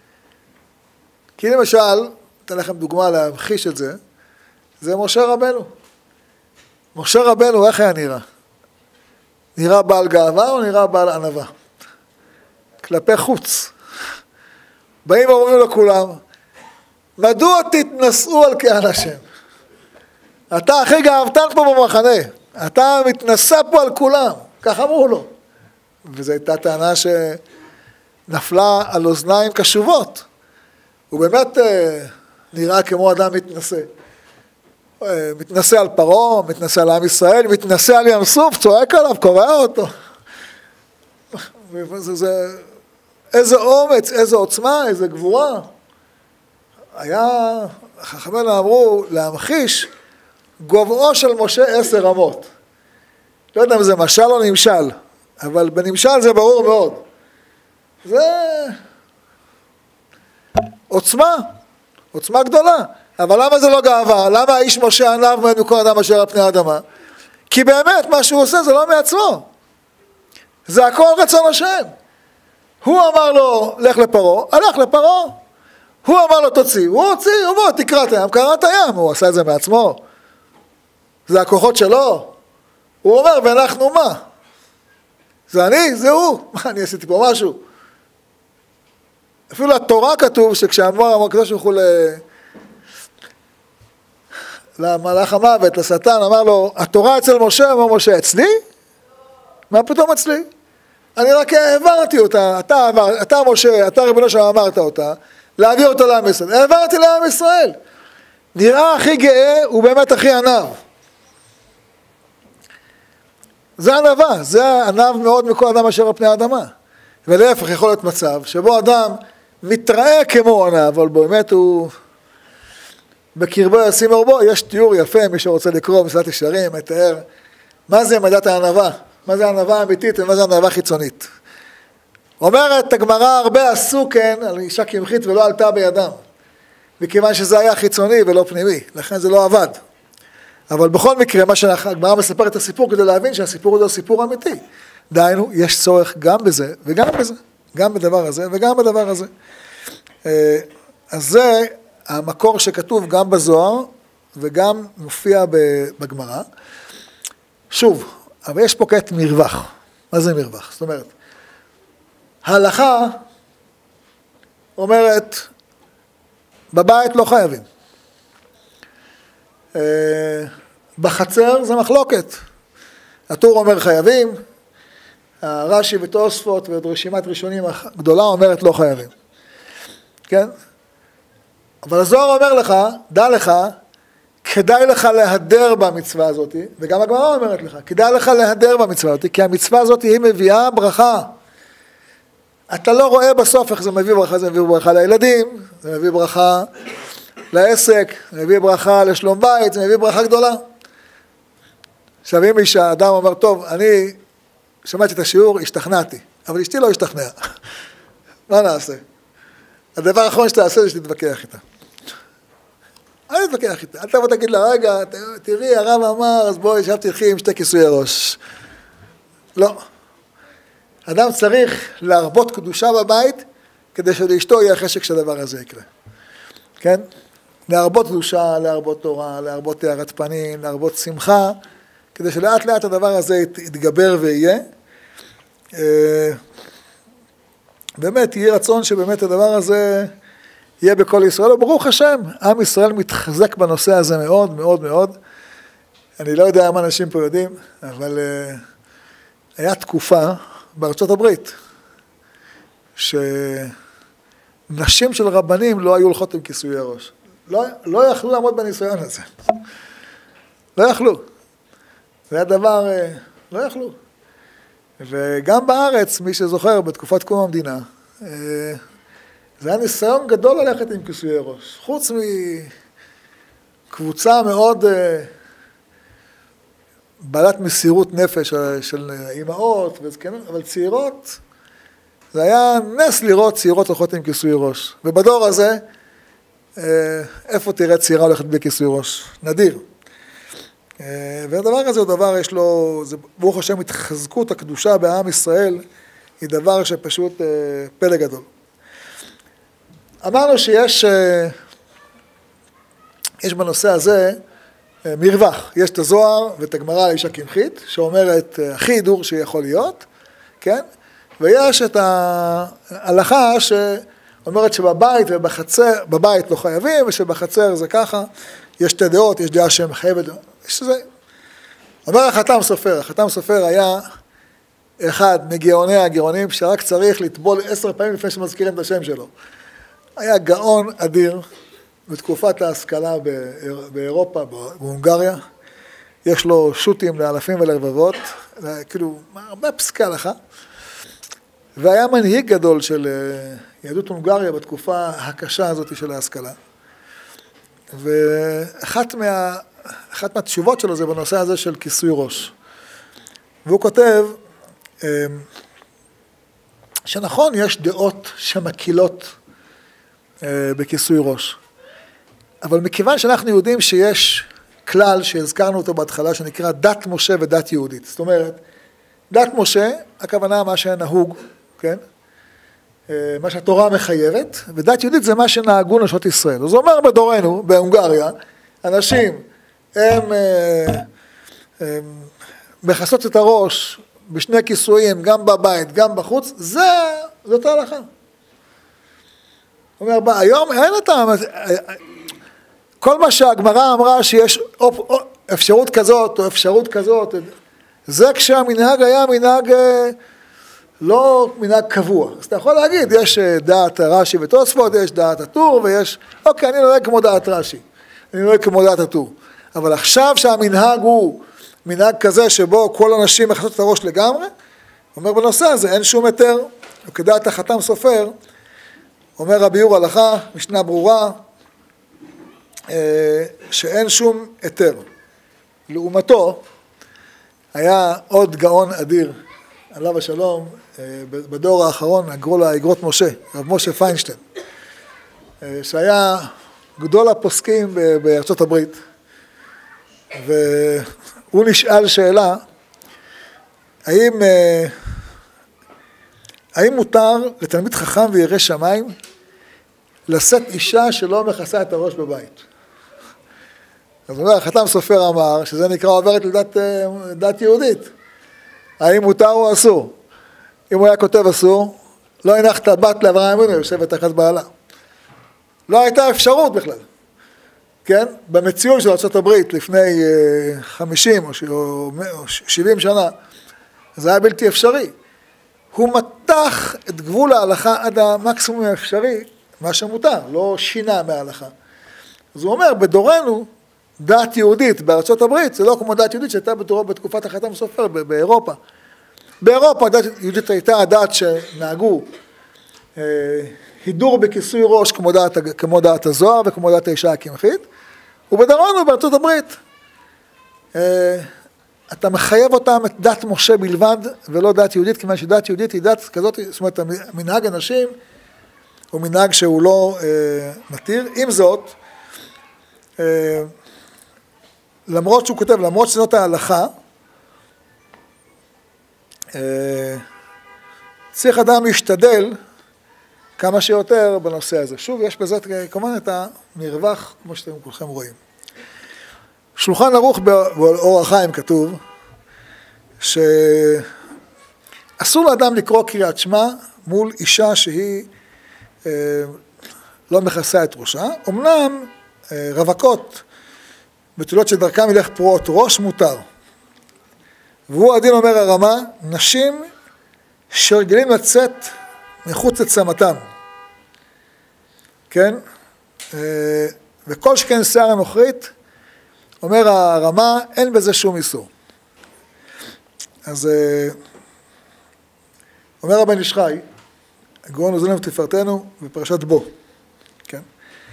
כי למשל, אתן לכם דוגמה להמחיש את זה, זה משה רבנו. משה רבנו, איך היה נראה? נראה בעל גאווה או נראה בעל ענווה? כלפי חוץ. באים ואומרים לו כולם, מדוע תתנשאו על קהל השם? אתה הכי גאוותן פה במחנה, אתה מתנשא פה על כולם, כך אמרו לו. וזו הייתה טענה שנפלה על אוזניים קשובות. הוא באמת נראה כמו אדם מתנשא. מתנשא על פרעה, מתנשא על עם ישראל, מתנשא על ים סוף, צועק עליו, קורע אותו. זה, זה, איזה אומץ, איזה עוצמה, איזה גבורה. היה, חכמינו אמרו, להמחיש גובהו של משה עשר רמות. לא יודע אם זה משל או נמשל, אבל בנמשל זה ברור מאוד. זה עוצמה, עוצמה גדולה. אבל למה זה לא גאווה? למה האיש משה ענב ממנו מכל אדם אשר על פני האדמה? כי באמת מה שהוא עושה זה לא מעצמו. זה הכל רצון השם. הוא אמר לו, לך לפרעה, הלך לפרעה. הוא אמר לו, תוציא, הוא הוציא, הוא בוא, תקרא את הים, קרא את הים. הוא עשה את זה מעצמו. זה הכוחות שלו. הוא אומר, ואנחנו מה? זה אני, זה הוא. מה, אני עשיתי פה משהו? אפילו התורה כתוב שכשאמר הקדוש ברוך הוא למלאך המוות, לשטן, אמר לו, התורה אצל משה, אמר משה, אצלי? מה פתאום אצלי? אני רק העברתי אותה, אתה, עבר, אתה משה, אתה ריבונו שלום אמרת אותה, להעביר אותה לעם ישראל. העברתי לעם ישראל. נראה הכי גאה, הוא באמת הכי ענב. זה ענבה, זה ענב מאוד מכל אדם אשר על פני האדמה. ולהפך יכול להיות מצב שבו אדם מתראה כמו ענה, אבל באמת הוא בקרבו ישים אורבו. יש תיאור יפה, מי שרוצה לקרוא מסילת ישרים, מתאר מה זה מידת הענווה, מה זה הענווה האמיתית ומה זה הענווה חיצונית. אומרת הגמרא, הרבה עשו כן על אישה קמחית ולא עלתה בידם, מכיוון שזה היה חיצוני ולא פנימי, לכן זה לא עבד. אבל בכל מקרה, מה שהגמרא מספר את הסיפור כדי להבין שהסיפור הזה הוא סיפור אמיתי. דהיינו, יש צורך גם בזה וגם בזה, גם בדבר הזה וגם בדבר הזה. אז זה המקור שכתוב גם בזוהר וגם מופיע בגמרא. שוב, אבל יש פה כעת מרווח. מה זה מרווח? זאת אומרת, ההלכה אומרת, בבית לא חייבים. בחצר זה מחלוקת. הטור אומר חייבים, הרש"י ותוספות ועוד רשימת ראשונים הגדולה אומרת לא חייבים. כן? אבל הזוהר אומר לך, דע לך, כדאי לך להדר במצווה הזאת, וגם הגמרא אומרת לך, כדאי לך להדר במצווה הזאת, כי המצווה הזאת היא מביאה ברכה. אתה לא רואה בסוף איך זה מביא ברכה, זה מביא ברכה לילדים, זה מביא ברכה לעסק, זה מביא ברכה לשלום בית, זה מביא ברכה גדולה. עכשיו אם האדם אומר, טוב, אני שמעתי את השיעור, השתכנעתי, אבל אשתי לא השתכנעה. מה נעשה? הדבר האחרון שאתה עושה זה שתתווכח איתה. אל תתווכח איתה, אל תבוא תגיד לה, רגע, תראי, הרב אמר, אז בואי, עכשיו תלכי עם שתי כיסויי ראש. לא. אדם צריך להרבות קדושה בבית, כדי שלאשתו יהיה חשק שהדבר הזה יקרה. כן? להרבות קדושה, להרבות תורה, להרבות תארת פנים, להרבות שמחה, כדי שלאט לאט הדבר הזה יתגבר ויהיה. באמת, יהיה רצון שבאמת הדבר הזה יהיה בכל ישראל, וברוך השם, עם ישראל מתחזק בנושא הזה מאוד מאוד מאוד. אני לא יודע אם אנשים פה יודעים, אבל היה תקופה בארצות הברית, שנשים של רבנים לא היו הולכות עם כיסויי ראש. לא, לא יכלו לעמוד בניסיון הזה. לא יכלו. זה היה דבר, לא יכלו. וגם בארץ, מי שזוכר, בתקופת קום המדינה, זה היה ניסיון גדול ללכת עם כיסויי ראש. חוץ מקבוצה מאוד בעלת מסירות נפש של אימהות וזקנות, אבל צעירות, זה היה נס לראות צעירות הולכות עם כיסוי ראש. ובדור הזה, איפה תראה צעירה הולכת בלי כיסוי ראש? נדיר. והדבר הזה הוא דבר, יש לו, זה, ברוך השם, התחזקות הקדושה בעם ישראל, היא דבר שפשוט פלא גדול. אמרנו שיש, יש בנושא הזה מרווח. יש את הזוהר ואת הגמרא על אישה קמחית, שאומרת הכי הידור שיכול להיות, כן? ויש את ההלכה שאומרת שבבית ובחצר, בבית לא חייבים, ושבחצר זה ככה. יש שתי דעות, יש דעה שמחייבת, יש שזה. אומר החתם סופר, החתם סופר היה אחד מגאוני הגאונים, שרק צריך לטבול עשר פעמים לפני שמזכירים את השם שלו. היה גאון אדיר בתקופת ההשכלה באירופה, בהונגריה. יש לו שוטים לאלפים ולרבבות, כאילו הרבה פסקי הלכה. והיה מנהיג גדול של יהדות הונגריה בתקופה הקשה הזאת של ההשכלה. ואחת מה, אחת מהתשובות שלו זה בנושא הזה של כיסוי ראש. והוא כותב שנכון, יש דעות שמקילות בכיסוי ראש. אבל מכיוון שאנחנו יודעים שיש כלל שהזכרנו אותו בהתחלה, שנקרא דת משה ודת יהודית. זאת אומרת, דת משה, הכוונה מה שנהוג, כן? מה שהתורה מחייבת, ודת יהודית זה מה שנהגו נשות ישראל. אז הוא אומר בדורנו, בהונגריה, אנשים הם, הם מכסות את הראש בשני כיסויים, גם בבית, גם בחוץ, זה, זאת ההלכה. הוא אומר, היום אין את ה... כל מה שהגמרא אמרה שיש אפשרות כזאת או אפשרות כזאת, זה כשהמנהג היה מנהג לא מנהג קבוע. אז אתה יכול להגיד, יש דעת רש"י ותוספות, יש דעת הטור ויש, אוקיי, אני נוהג כמו דעת רש"י, אני נוהג כמו דעת הטור. אבל עכשיו שהמנהג הוא מנהג כזה שבו כל אנשים מכסות את הראש לגמרי, הוא אומר בנושא הזה, אין שום היתר וכדעת החתם סופר, אומר הביאור הלכה, משנה ברורה, שאין שום היתר. לעומתו, היה עוד גאון אדיר, עליו השלום, בדור האחרון, הגרו לו האגרות משה, רב משה פיינשטיין, שהיה גדול הפוסקים בארצות הברית, והוא נשאל שאלה, האם, האם מותר לתלמיד חכם וירא שמיים לשאת אישה שלא מכסה את הראש בבית? אז הוא אומר, החתם סופר אמר שזה נקרא עוברת לדת דת יהודית. האם מותר או אסור? אם הוא היה כותב אסור, לא הנחת בת לאברהם אבינו, יושבת תחת בעלה. לא הייתה אפשרות בכלל. כן? במציאות של ארצות הברית לפני חמישים או שבעים שנה, זה היה בלתי אפשרי. הוא מתח את גבול ההלכה עד המקסימום האפשרי, מה שמותר, לא שינה מההלכה. אז הוא אומר, בדורנו, דת יהודית בארצות הברית, זה לא כמו דת יהודית שהייתה בדורו בתקופת החתם סופר באירופה. באירופה דת יהודית הייתה הדת שנהגו אה, הידור בכיסוי ראש כמו דת, כמו דת הזוהר וכמו דת האישה הקמחית, ובדורנו בארצות הברית אה, אתה מחייב אותם את דת משה בלבד ולא דת יהודית, כיוון שדת יהודית היא דת כזאת, זאת אומרת, מנהג אנשים הוא מנהג שהוא לא אה, מתיר. עם זאת, אה, למרות שהוא כותב, למרות שזאת ההלכה, אה, צריך אדם להשתדל כמה שיותר בנושא הזה. שוב, יש בזה כמובן את המרווח, כמו שאתם כולכם רואים. שולחן ערוך באור החיים כתוב, שאסור לאדם לקרוא קריאת שמע מול אישה שהיא אה, לא מכסה את ראשה. אמנם אה, רווקות בתולות שדרכם ילך פרועות ראש מותר. והוא הדין אומר הרמה, נשים שרגילים לצאת מחוץ לצמתם. כן? אה, וכל שכן שיער הנוכרית, אומר הרמה, אין בזה שום איסור. אז אומר הבן איש חי, הגאון עוזרנו ותפארתנו בפרשת בו, כן?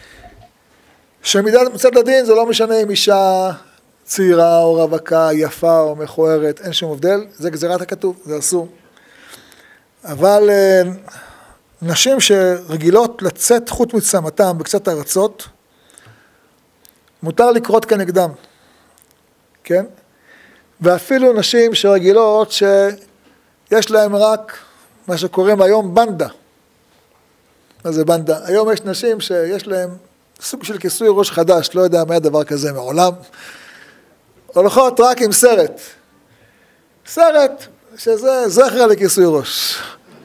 שמצד לדין זה לא משנה אם אישה צעירה או רווקה, יפה או מכוערת, אין שום הבדל, זה גזירת הכתוב, זה אסור. אבל נשים שרגילות לצאת חוץ מצמתם בקצת ארצות, מותר לקרות כנגדם, כן? ואפילו נשים שרגילות שיש להם רק מה שקוראים היום בנדה. מה זה בנדה? היום יש נשים שיש להם סוג של כיסוי ראש חדש, לא יודע מה היה דבר כזה מעולם. הולכות רק עם סרט. סרט שזה זכר לכיסוי ראש.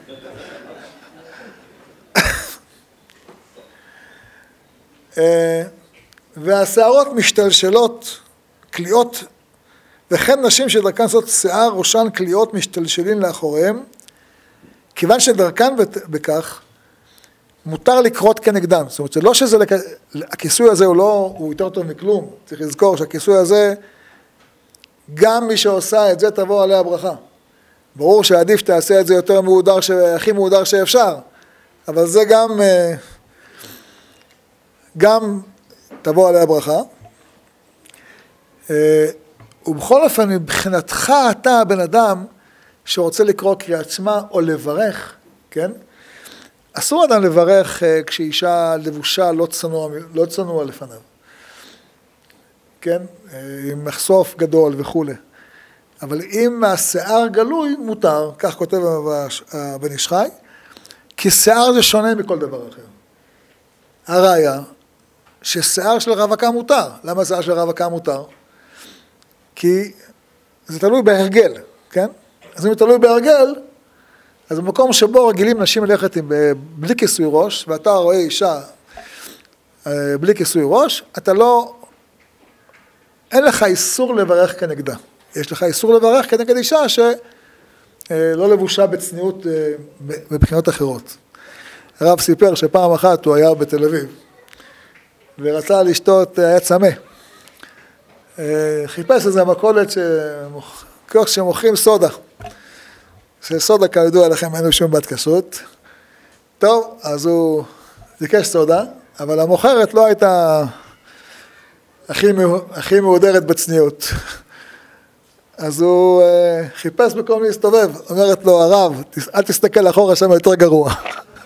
והשערות משתלשלות, קליעות, וכן נשים שדרכן זאת שיער ראשן קליעות משתלשלים לאחוריהם, כיוון שדרכן בכך, מותר לקרות כנגדם. זאת אומרת, זה לא שזה, הכיסוי הזה הוא לא, הוא יותר טוב מכלום. צריך לזכור שהכיסוי הזה, גם מי שעושה את זה תבוא עליה ברכה. ברור שעדיף שתעשה את זה יותר מהודר, הכי מהודר שאפשר, אבל זה גם, גם תבוא עליה ברכה. ובכל אופן, מבחינתך אתה הבן אדם שרוצה לקרוא קריאת שמע או לברך, כן? אסור אדם לברך כשאישה לבושה לא צנוע, לא צנוע לפניו, כן? עם מחשוף גדול וכו'. אבל אם השיער גלוי, מותר, כך כותב הבן איש חי, כי שיער זה שונה מכל דבר אחר. הראיה, ששיער של רווקה מותר. למה שיער של רווקה מותר? כי זה תלוי בהרגל, כן? אז אם זה תלוי בהרגל, אז במקום שבו רגילים נשים ללכת עם, בלי כיסוי ראש, ואתה רואה אישה בלי כיסוי ראש, אתה לא, אין לך איסור לברך כנגדה. יש לך איסור לברך כנגד אישה שלא לבושה בצניעות מבחינות אחרות. הרב סיפר שפעם אחת הוא היה בתל אביב, ורצה לשתות, היה צמא. חיפש איזה מכולת שמוכרים סודה. שסודה כידוע לכם אין לו שום בת כשרות. טוב, אז הוא ביקש סודה, אבל המוכרת לא הייתה הכי, הכי מהודרת בצניעות. אז הוא uh, חיפש מקום להסתובב, אומרת לו הרב, אל תסתכל אחורה, שם יותר גרוע.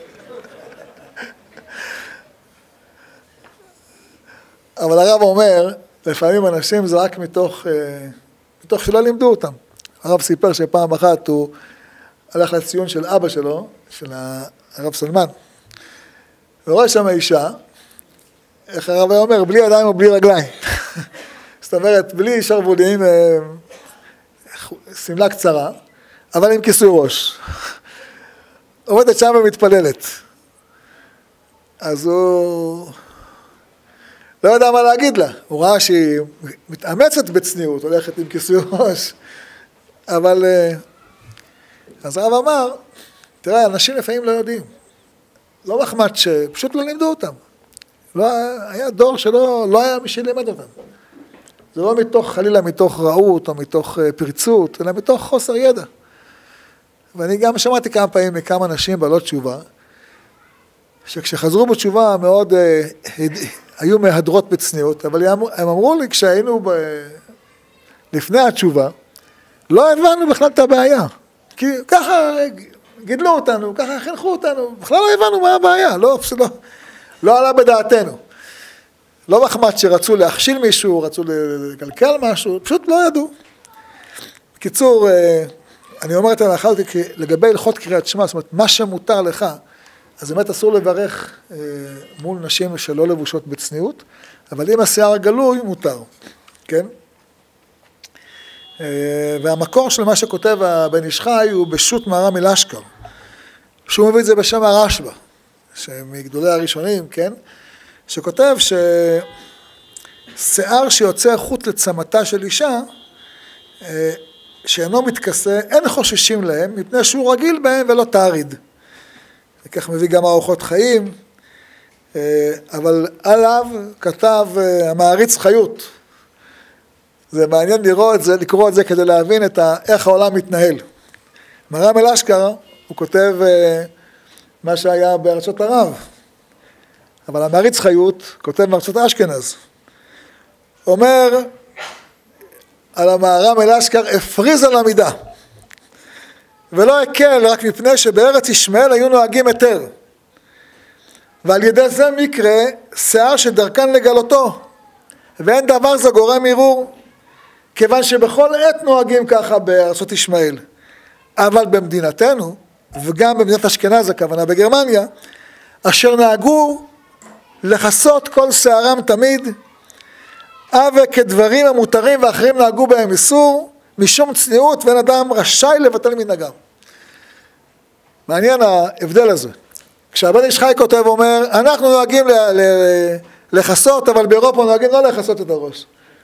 אבל הרב אומר, לפעמים אנשים זה רק מתוך, uh, מתוך שלא לימדו אותם. הרב סיפר שפעם אחת הוא הלך לציון של אבא שלו, של הרב סלמן, ורואה שם אישה, איך הרב אומר, בלי ידיים או בלי רגליים. זאת אומרת, בלי שרוולים, סמלה קצרה, אבל עם כיסוי ראש. עומדת שם ומתפללת. אז הוא לא יודע מה להגיד לה. הוא ראה שהיא מתאמצת בצניעות, הולכת עם כיסוי ראש. אבל אז הרב אמר, תראה, אנשים לפעמים לא יודעים. לא מחמד שפשוט לא לימדו אותם. לא, היה דור שלא לא היה מי שלימד אותם. זה לא מתוך, חלילה מתוך רעות או מתוך פרצות, אלא מתוך חוסר ידע. ואני גם שמעתי כמה פעמים מכמה אנשים בעלות תשובה, שכשחזרו בתשובה מאוד אה, היו מהדרות בצניעות, אבל הם, הם אמרו לי כשהיינו ב, לפני התשובה, לא הבנו בכלל את הבעיה. כי ככה גידלו אותנו, ככה חינכו אותנו, בכלל לא הבנו מה הבעיה, לא, לא, לא עלה בדעתנו. לא מחמד שרצו להכשיל מישהו, רצו לקלקל משהו, פשוט לא ידעו. בקיצור, אני אומר את ההלכה הזאת, לגבי הלכות קריאת שמע, זאת אומרת, מה שמותר לך, אז באמת אסור לברך מול נשים שלא לבושות בצניעות, אבל אם השיער גלוי, מותר, כן? והמקור של מה שכותב הבן איש חי הוא בשו"ת מהר"ם מלשכר, שהוא מביא את זה בשם הרשב"א, שמגדולי הראשונים, כן? שכותב ששיער שיוצא חוט לצמתה של אישה, שאינו מתכסה, אין חוששים להם, מפני שהוא רגיל בהם ולא תעריד. וכך מביא גם ארוחות חיים, אבל עליו כתב המעריץ חיות. זה מעניין לראות את זה, לקרוא את זה כדי להבין את ה, איך העולם מתנהל. מהר"ם מלשכר, הוא כותב מה שהיה בארצות ערב. אבל המעריץ חיות כותב מארצות אשכנז. אומר על המהר"ם מלשכר, הפריז על המידה. ולא הקל רק מפני שבארץ ישמעאל היו נוהגים היתר. ועל ידי זה מקרה שיער שדרכן לגלותו. ואין דבר זה גורם ערעור. כיוון שבכל עת נוהגים ככה בארצות ישמעאל. אבל במדינתנו, וגם במדינת אשכנז, הכוונה בגרמניה, אשר נהגו לחסות כל שערם תמיד, אבה כדברים המותרים ואחרים נהגו בהם איסור, משום צניעות, ואין אדם רשאי לבטל מנהגם. מעניין ההבדל הזה. כשהבן איש חי כותב ואומר, אנחנו נוהגים לחסות, אבל באירופה נוהגים לא לחסות את הראש.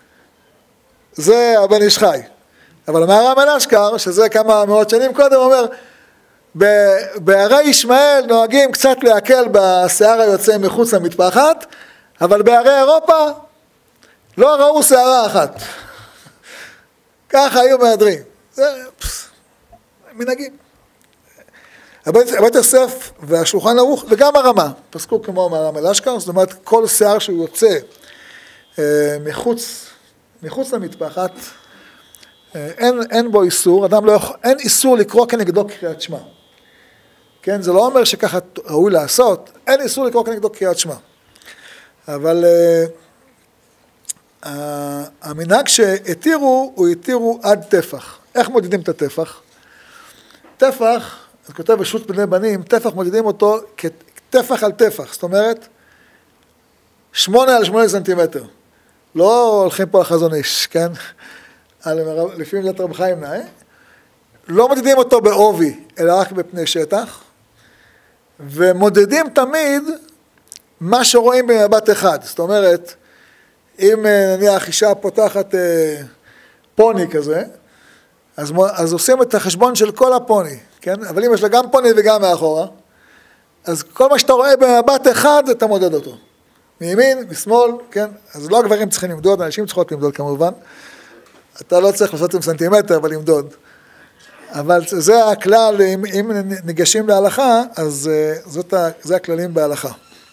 זה הבן איש חי. אבל מהר"ם מלשכר, שזה כמה מאות שנים קודם, אומר, בערי ישמעאל נוהגים קצת להקל בשיער היוצא מחוץ למטפחת, אבל בערי אירופה לא ראו שערה אחת. ככה היו מהדרים. זה פס, מנהגים. הבית יוסף והשולחן ערוך, וגם הרמה, פסקו כמו מהר"ם מלשכר, זאת אומרת, כל שיער שהוא יוצא אה, מחוץ, מחוץ למטפחת, אה, אין, אין בו איסור, אדם לא יכול, אין איסור לקרוא כנגדו קריאת שמע. כן, זה לא אומר שככה ראוי לעשות, אין איסור לקרוא כנגדו קריאת שמע. אבל uh, המנהג שהתירו, הוא התירו עד טפח. איך מודדים את הטפח? טפח, זה כותב בשו"ת בני בנים, טפח מודדים אותו כטפח על טפח, זאת אומרת, שמונה על שמונה סנטימטר. לא הולכים פה לחזון איש, כן? לפי מדינת רב חיים נאה. לא מודדים אותו בעובי, אלא רק בפני שטח, ומודדים תמיד מה שרואים במבט אחד. זאת אומרת, אם נניח אישה פותחת פוני כזה, אז, אז עושים את החשבון של כל הפוני, כן? אבל אם יש לה גם פוני וגם מאחורה, אז כל מה שאתה רואה במבט אחד, אתה מודד אותו. מימין, משמאל, כן? אז לא הגברים צריכים למדוד, אנשים צריכות למדוד כמובן. אתה לא צריך לעשות עם סנטימטר, אבל למדוד. אבל זה הכלל, אם, אם ניגשים להלכה, אז זאת, זה הכללים בהלכה.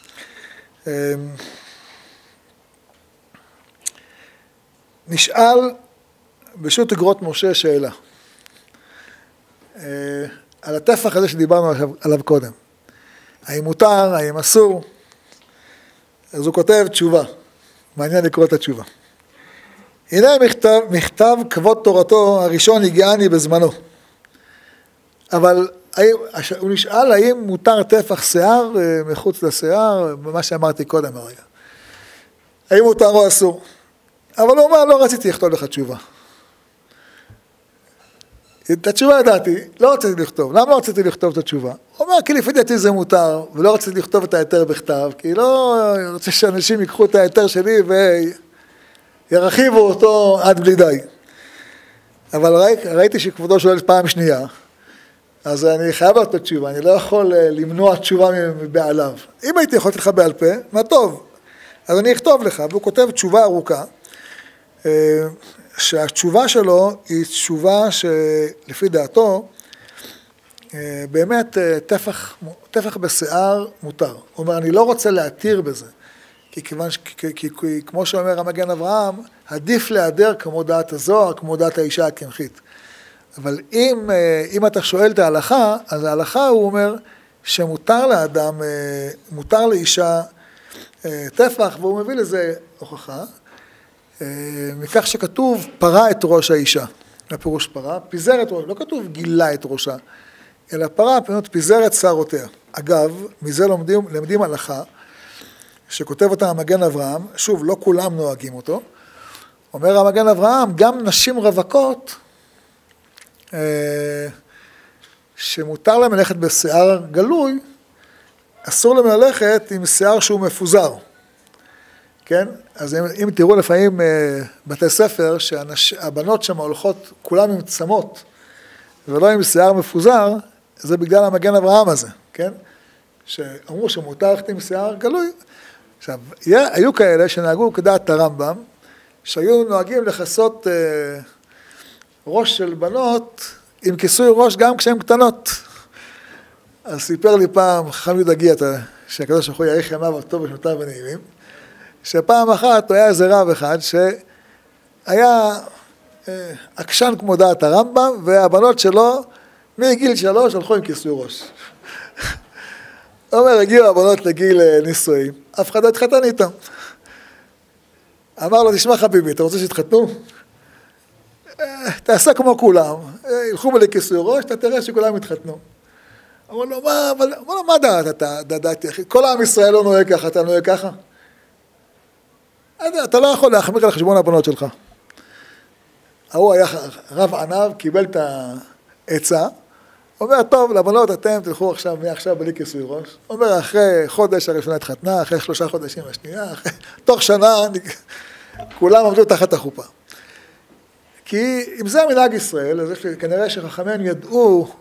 נשאל בשו"ת אגרות משה שאלה, על הטפח הזה שדיברנו עליו קודם. האם מותר, האם אסור? אז הוא כותב תשובה, מעניין לקרוא את התשובה. הנה מכתב, מכתב כבוד תורתו הראשון הגיעני בזמנו. אבל הוא נשאל האם מותר טפח שיער מחוץ לשיער, במה שאמרתי קודם הרגע. האם מותר או אסור? אבל הוא אומר, לא רציתי לכתוב לך תשובה. את התשובה ידעתי, לא רציתי לכתוב. למה לא רציתי לכתוב את התשובה? הוא אומר, כי לפי דעתי זה מותר, ולא רציתי לכתוב את היתר בכתב, כי לא רוצה שאנשים ייקחו את היתר שלי וירחיבו אותו עד בלי די. אבל ראי, ראיתי שכבודו שואל פעם שנייה, אז אני חייב לתת תשובה, אני לא יכול למנוע תשובה מבעליו. אם הייתי יכול לך בעל פה, מה טוב, אז אני אכתוב לך, והוא כותב תשובה ארוכה, שהתשובה שלו היא תשובה שלפי דעתו, באמת טפח, טפח בשיער מותר. הוא אומר, אני לא רוצה להתיר בזה, כי, כיוון, כי, כי, כי כמו שאומר המגן אברהם, עדיף להיעדר כמו דעת הזוהר, כמו דעת האישה הקמחית. אבל אם, אם אתה שואל את ההלכה, אז ההלכה הוא אומר שמותר לאדם, מותר לאישה טפח, והוא מביא לזה הוכחה, מכך שכתוב פרה את ראש האישה, הפירוש פרה, פיזר את ראש, לא כתוב גילה את ראשה, אלא פרה פיזר את שערותיה. אגב, מזה לומדים, למדים הלכה, שכותב אותה המגן אברהם, שוב, לא כולם נוהגים אותו, אומר המגן אברהם, גם נשים רווקות, שמותר להם ללכת בשיער גלוי, אסור להם ללכת עם שיער שהוא מפוזר. כן? אז אם, אם תראו לפעמים בתי ספר, שהבנות שם הולכות כולם עם צמות, ולא עם שיער מפוזר, זה בגלל המגן אברהם הזה, כן? שאמרו שמותר ללכת עם שיער גלוי. עכשיו, היו כאלה שנהגו כדעת הרמב"ם, שהיו נוהגים לכסות אה, ראש של בנות עם כיסוי ראש גם כשהן קטנות. אז סיפר לי פעם חכם יהודה גיטה, שהקדוש ברוך הוא יאריך ימיו הטוב ושנותיו ונעימים, שפעם אחת הוא היה איזה רב אחד שהיה אה, עקשן כמו דעת הרמב"ם, והבנות שלו מגיל שלוש הלכו עם כיסוי ראש. הוא אומר, הגיעו הבנות לגיל נישואים, אף אחד לא התחתן איתם. אמר לו, תשמע חביבי, אתה רוצה שיתחתנו? תעשה כמו כולם, ילכו בלי כיסוי ראש, אתה תראה שכולם יתחתנו. אמר לו, מה, אבל, אמר לו, מה דעת אתה, דעתי אחי? כל העם ישראל לא נוהג ככה, אתה נוהג ככה? אתה לא יכול להחמיר על חשבון הבנות שלך. ההוא היה רב ענב, קיבל את העצה, אומר, טוב, לבנות אתם תלכו עכשיו, מעכשיו בלי כיסוי ראש. אומר, אחרי חודש הראשונה התחתנה, אחרי שלושה חודשים השנייה, אחרי, תוך שנה, כולם עמדו תחת החופה. כי אם זה מנהג ישראל, אז כנראה שחכמינו ידעו,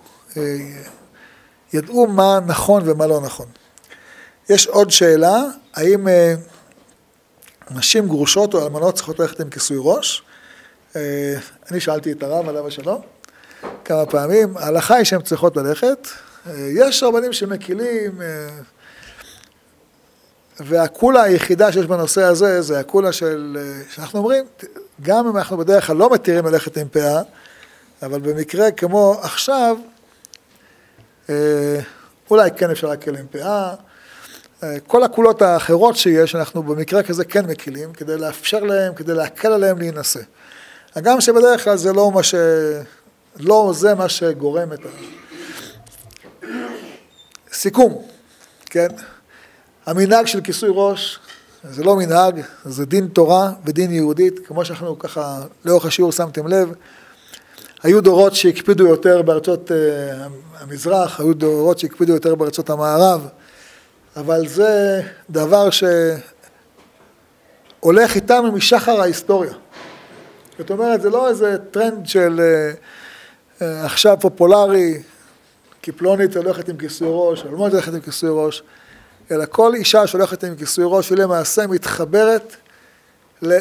ידעו מה נכון ומה לא נכון. יש עוד שאלה, האם נשים גרושות או אלמנות צריכות ללכת עם כיסוי ראש? אני שאלתי את הרב עליו השלום, כמה פעמים, ההלכה היא שהן צריכות ללכת, יש רבנים שמקילים, והקולה היחידה שיש בנושא הזה, זה הקולה של, שאנחנו אומרים, גם אם אנחנו בדרך כלל לא מתירים ללכת עם פאה, אבל במקרה כמו עכשיו, אולי כן אפשר להקל עם פאה, כל הקולות האחרות שיש, אנחנו במקרה כזה כן מקילים, כדי לאפשר להם, כדי להקל עליהם להינשא. הגם שבדרך כלל זה לא מה ש... לא זה מה שגורם את ה... סיכום, כן? המנהג של כיסוי ראש, זה לא מנהג, זה דין תורה ודין יהודית, כמו שאנחנו ככה, לאורך השיעור שמתם לב, היו דורות שהקפידו יותר בארצות המזרח, היו דורות שהקפידו יותר בארצות המערב, אבל זה דבר שהולך איתנו משחר ההיסטוריה. זאת אומרת, זה לא איזה טרנד של עכשיו פופולרי, כי פלונית הולכת עם כיסוי ראש, אלמונית הולכת עם כיסוי ראש, אלא כל אישה שהולכת עם כיסוי ראש, היא למעשה מתחברת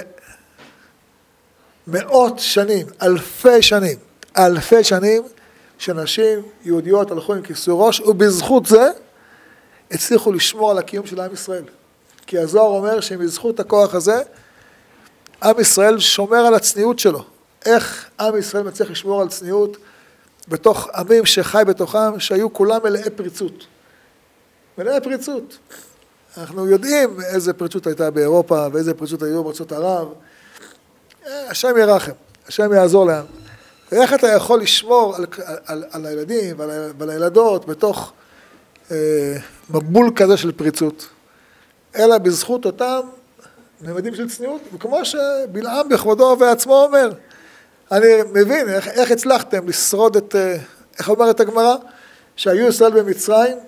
למאות שנים, אלפי שנים, אלפי שנים, שנשים יהודיות הלכו עם כיסוי ראש, ובזכות זה הצליחו לשמור על הקיום של עם ישראל. כי הזוהר אומר שמזכות הכוח הזה, עם ישראל שומר על הצניעות שלו. איך עם ישראל מצליח לשמור על צניעות בתוך עמים שחי בתוכם, שהיו כולם מלאי פריצות. מלאי פריצות. אנחנו יודעים איזה פריצות הייתה באירופה, ואיזה פריצות היו בארצות ערב. השם ירחם, השם יעזור להם. ואיך אתה יכול לשמור על, על, על הילדים ועל, ועל הילדות בתוך אה, מבול כזה של פריצות, אלא בזכות אותם ממדים של צניעות, וכמו שבלעם בכבודו ובעצמו אומר, אני מבין איך, איך הצלחתם לשרוד את, איך אומרת הגמרא, שהיו ישראל במצרים,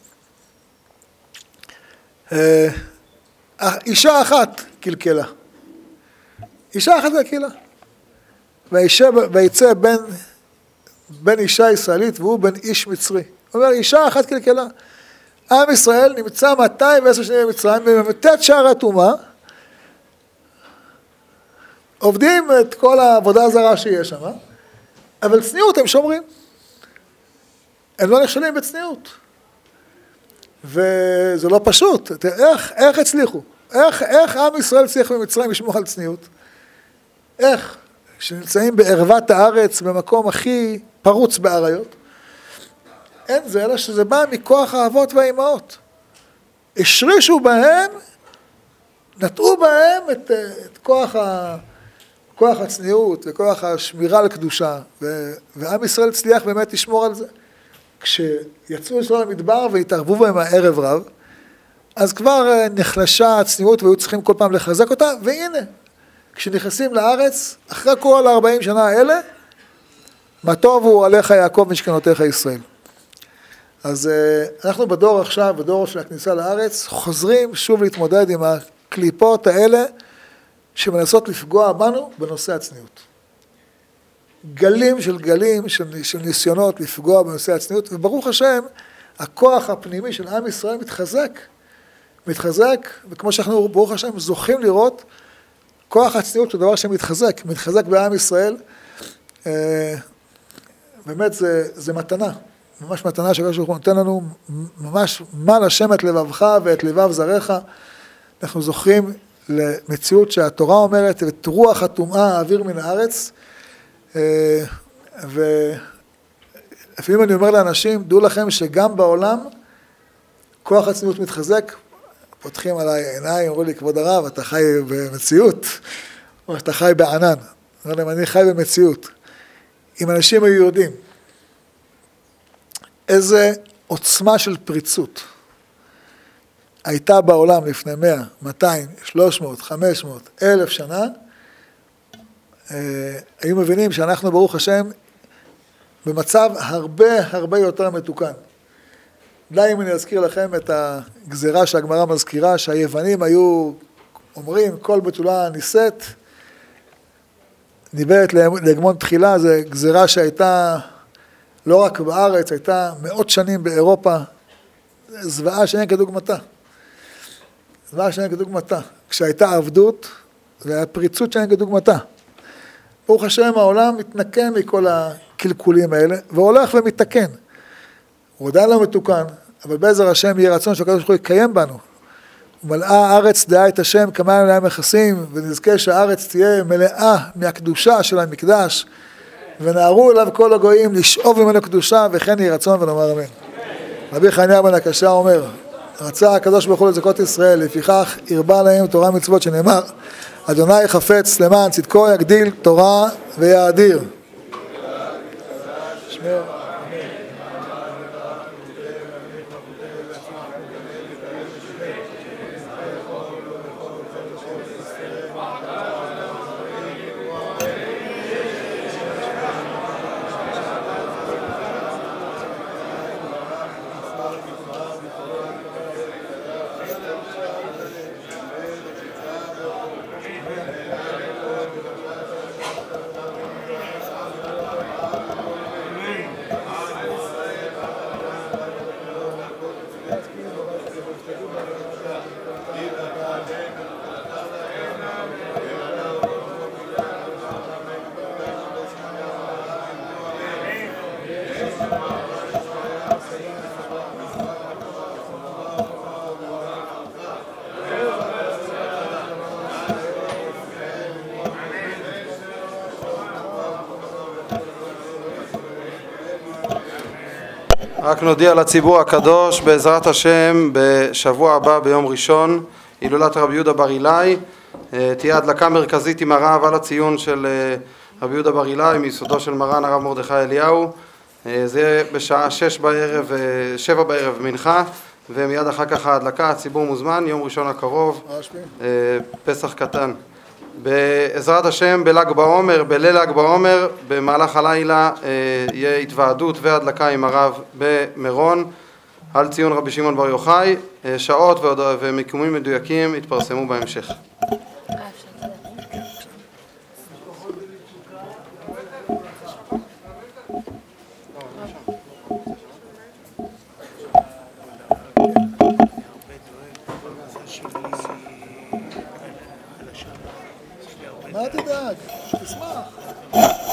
אה, אישה אחת קלקלה, אישה אחת קלקלה, ויצא בין, בין אישה ישראלית והוא בין איש מצרי. הוא אומר, אישה אחת קלקלה. עם ישראל נמצא מאתיים ועשר שנים במצרים, וממתת שער הטומאה, עובדים את כל העבודה הזרה שיש שם, אבל צניעות הם שומרים. הם לא נכשלים בצניעות. וזה לא פשוט. איך, איך הצליחו? איך, איך עם ישראל צריך במצרים לשמור על צניעות? איך? שנמצאים בערוות הארץ, במקום הכי פרוץ באריות, אין זה, אלא שזה בא מכוח האבות והאימהות. השרישו בהם, נטעו בהם את, את כוח, ה, כוח הצניעות וכוח השמירה לקדושה, ו, ועם ישראל הצליח באמת לשמור על זה. כשיצאו ישראל למדבר והתערבו בהם הערב רב, אז כבר נחלשה הצניעות והיו צריכים כל פעם לחזק אותה, והנה, כשנכנסים לארץ, אחרי כל ארבעים שנה האלה, מה טוב הוא עליך יעקב משכנותיך ישראל. אז אנחנו בדור עכשיו, בדור של הכניסה לארץ, חוזרים שוב להתמודד עם הקליפות האלה, שמנסות לפגוע בנו בנושא הצניעות. גלים של גלים של, של ניסיונות לפגוע בנושא הצניעות, וברוך השם, הכוח הפנימי של עם ישראל מתחזק, מתחזק, וכמו שאנחנו ברוך השם זוכים לראות, כוח הצניעות הוא דבר שמתחזק, מתחזק בעם ישראל, באמת זה, זה מתנה, ממש מתנה שהקדוש ברוך הוא נותן לנו, ממש מל השם את לבבך ואת לבב זרעך, אנחנו זוכרים למציאות שהתורה אומרת, את רוח הטומאה האוויר מן הארץ, ולפעמים אני אומר לאנשים, דעו לכם שגם בעולם כוח הצניעות מתחזק, פותחים עליי עיניים, אומרים לי, כבוד הרב, אתה חי במציאות, או אתה חי בענן. אומר להם, אני חי במציאות. אם אנשים היו יודעים איזה עוצמה של פריצות הייתה בעולם לפני מאה, מאתיים, שלוש מאות, חמש מאות, אלף שנה, היו מבינים שאנחנו ברוך השם במצב הרבה הרבה יותר מתוקן. די אם אני אזכיר לכם את הגזירה שהגמרא מזכירה, שהיוונים היו אומרים, כל בתולה נישאת, ניבאת להגמון תחילה, זו גזירה שהייתה לא רק בארץ, הייתה מאות שנים באירופה, זוועה שאין כדוגמתה. זוועה שאין כדוגמתה. כשהייתה עבדות, והיה פריצות שאין כדוגמתה. ברוך השם, העולם מתנקן מכל הקלקולים האלה, והולך ומתקן. הוא עדיין לא מתוקן, אבל בעזר השם יהיה רצון שהקדוש ברוך הוא יקיים בנו. ומלאה הארץ דעה את השם כמה מלאה מכסים, ונזכה שהארץ תהיה מלאה מהקדושה של המקדש, ונערו אליו כל הגויים לשאוב ממנו קדושה, וכן יהיה רצון ונאמר אמן. רבי חנינא בן הקשה אומר, רצה הקדוש ברוך הוא לזכות ישראל, לפיכך הרבה להם תורה מצוות שנאמר, אדוני חפץ למען צדקו יגדיל תורה ויאדיר. שמר. רק נודיע לציבור הקדוש, בעזרת השם, בשבוע הבא ביום ראשון, הילולת רבי יהודה בר אילאי, תהיה הדלקה מרכזית עם הרב על הציון של רבי יהודה בר אילאי, מיסודו של מרן הרב מרדכי אליהו. זה יהיה בשעה שש בערב, שבע בערב מנחה, ומיד אחר כך ההדלקה, הציבור מוזמן, יום ראשון הקרוב, פסח קטן. בעזרת השם, בל"ג בעומר, בליל ל"ג בעומר, במהלך הלילה יהיה התוועדות והדלקה עם הרב במירון על ציון רבי שמעון בר יוחאי. שעות ומיקומים מדויקים יתפרסמו בהמשך. מה תדאג? תשמח.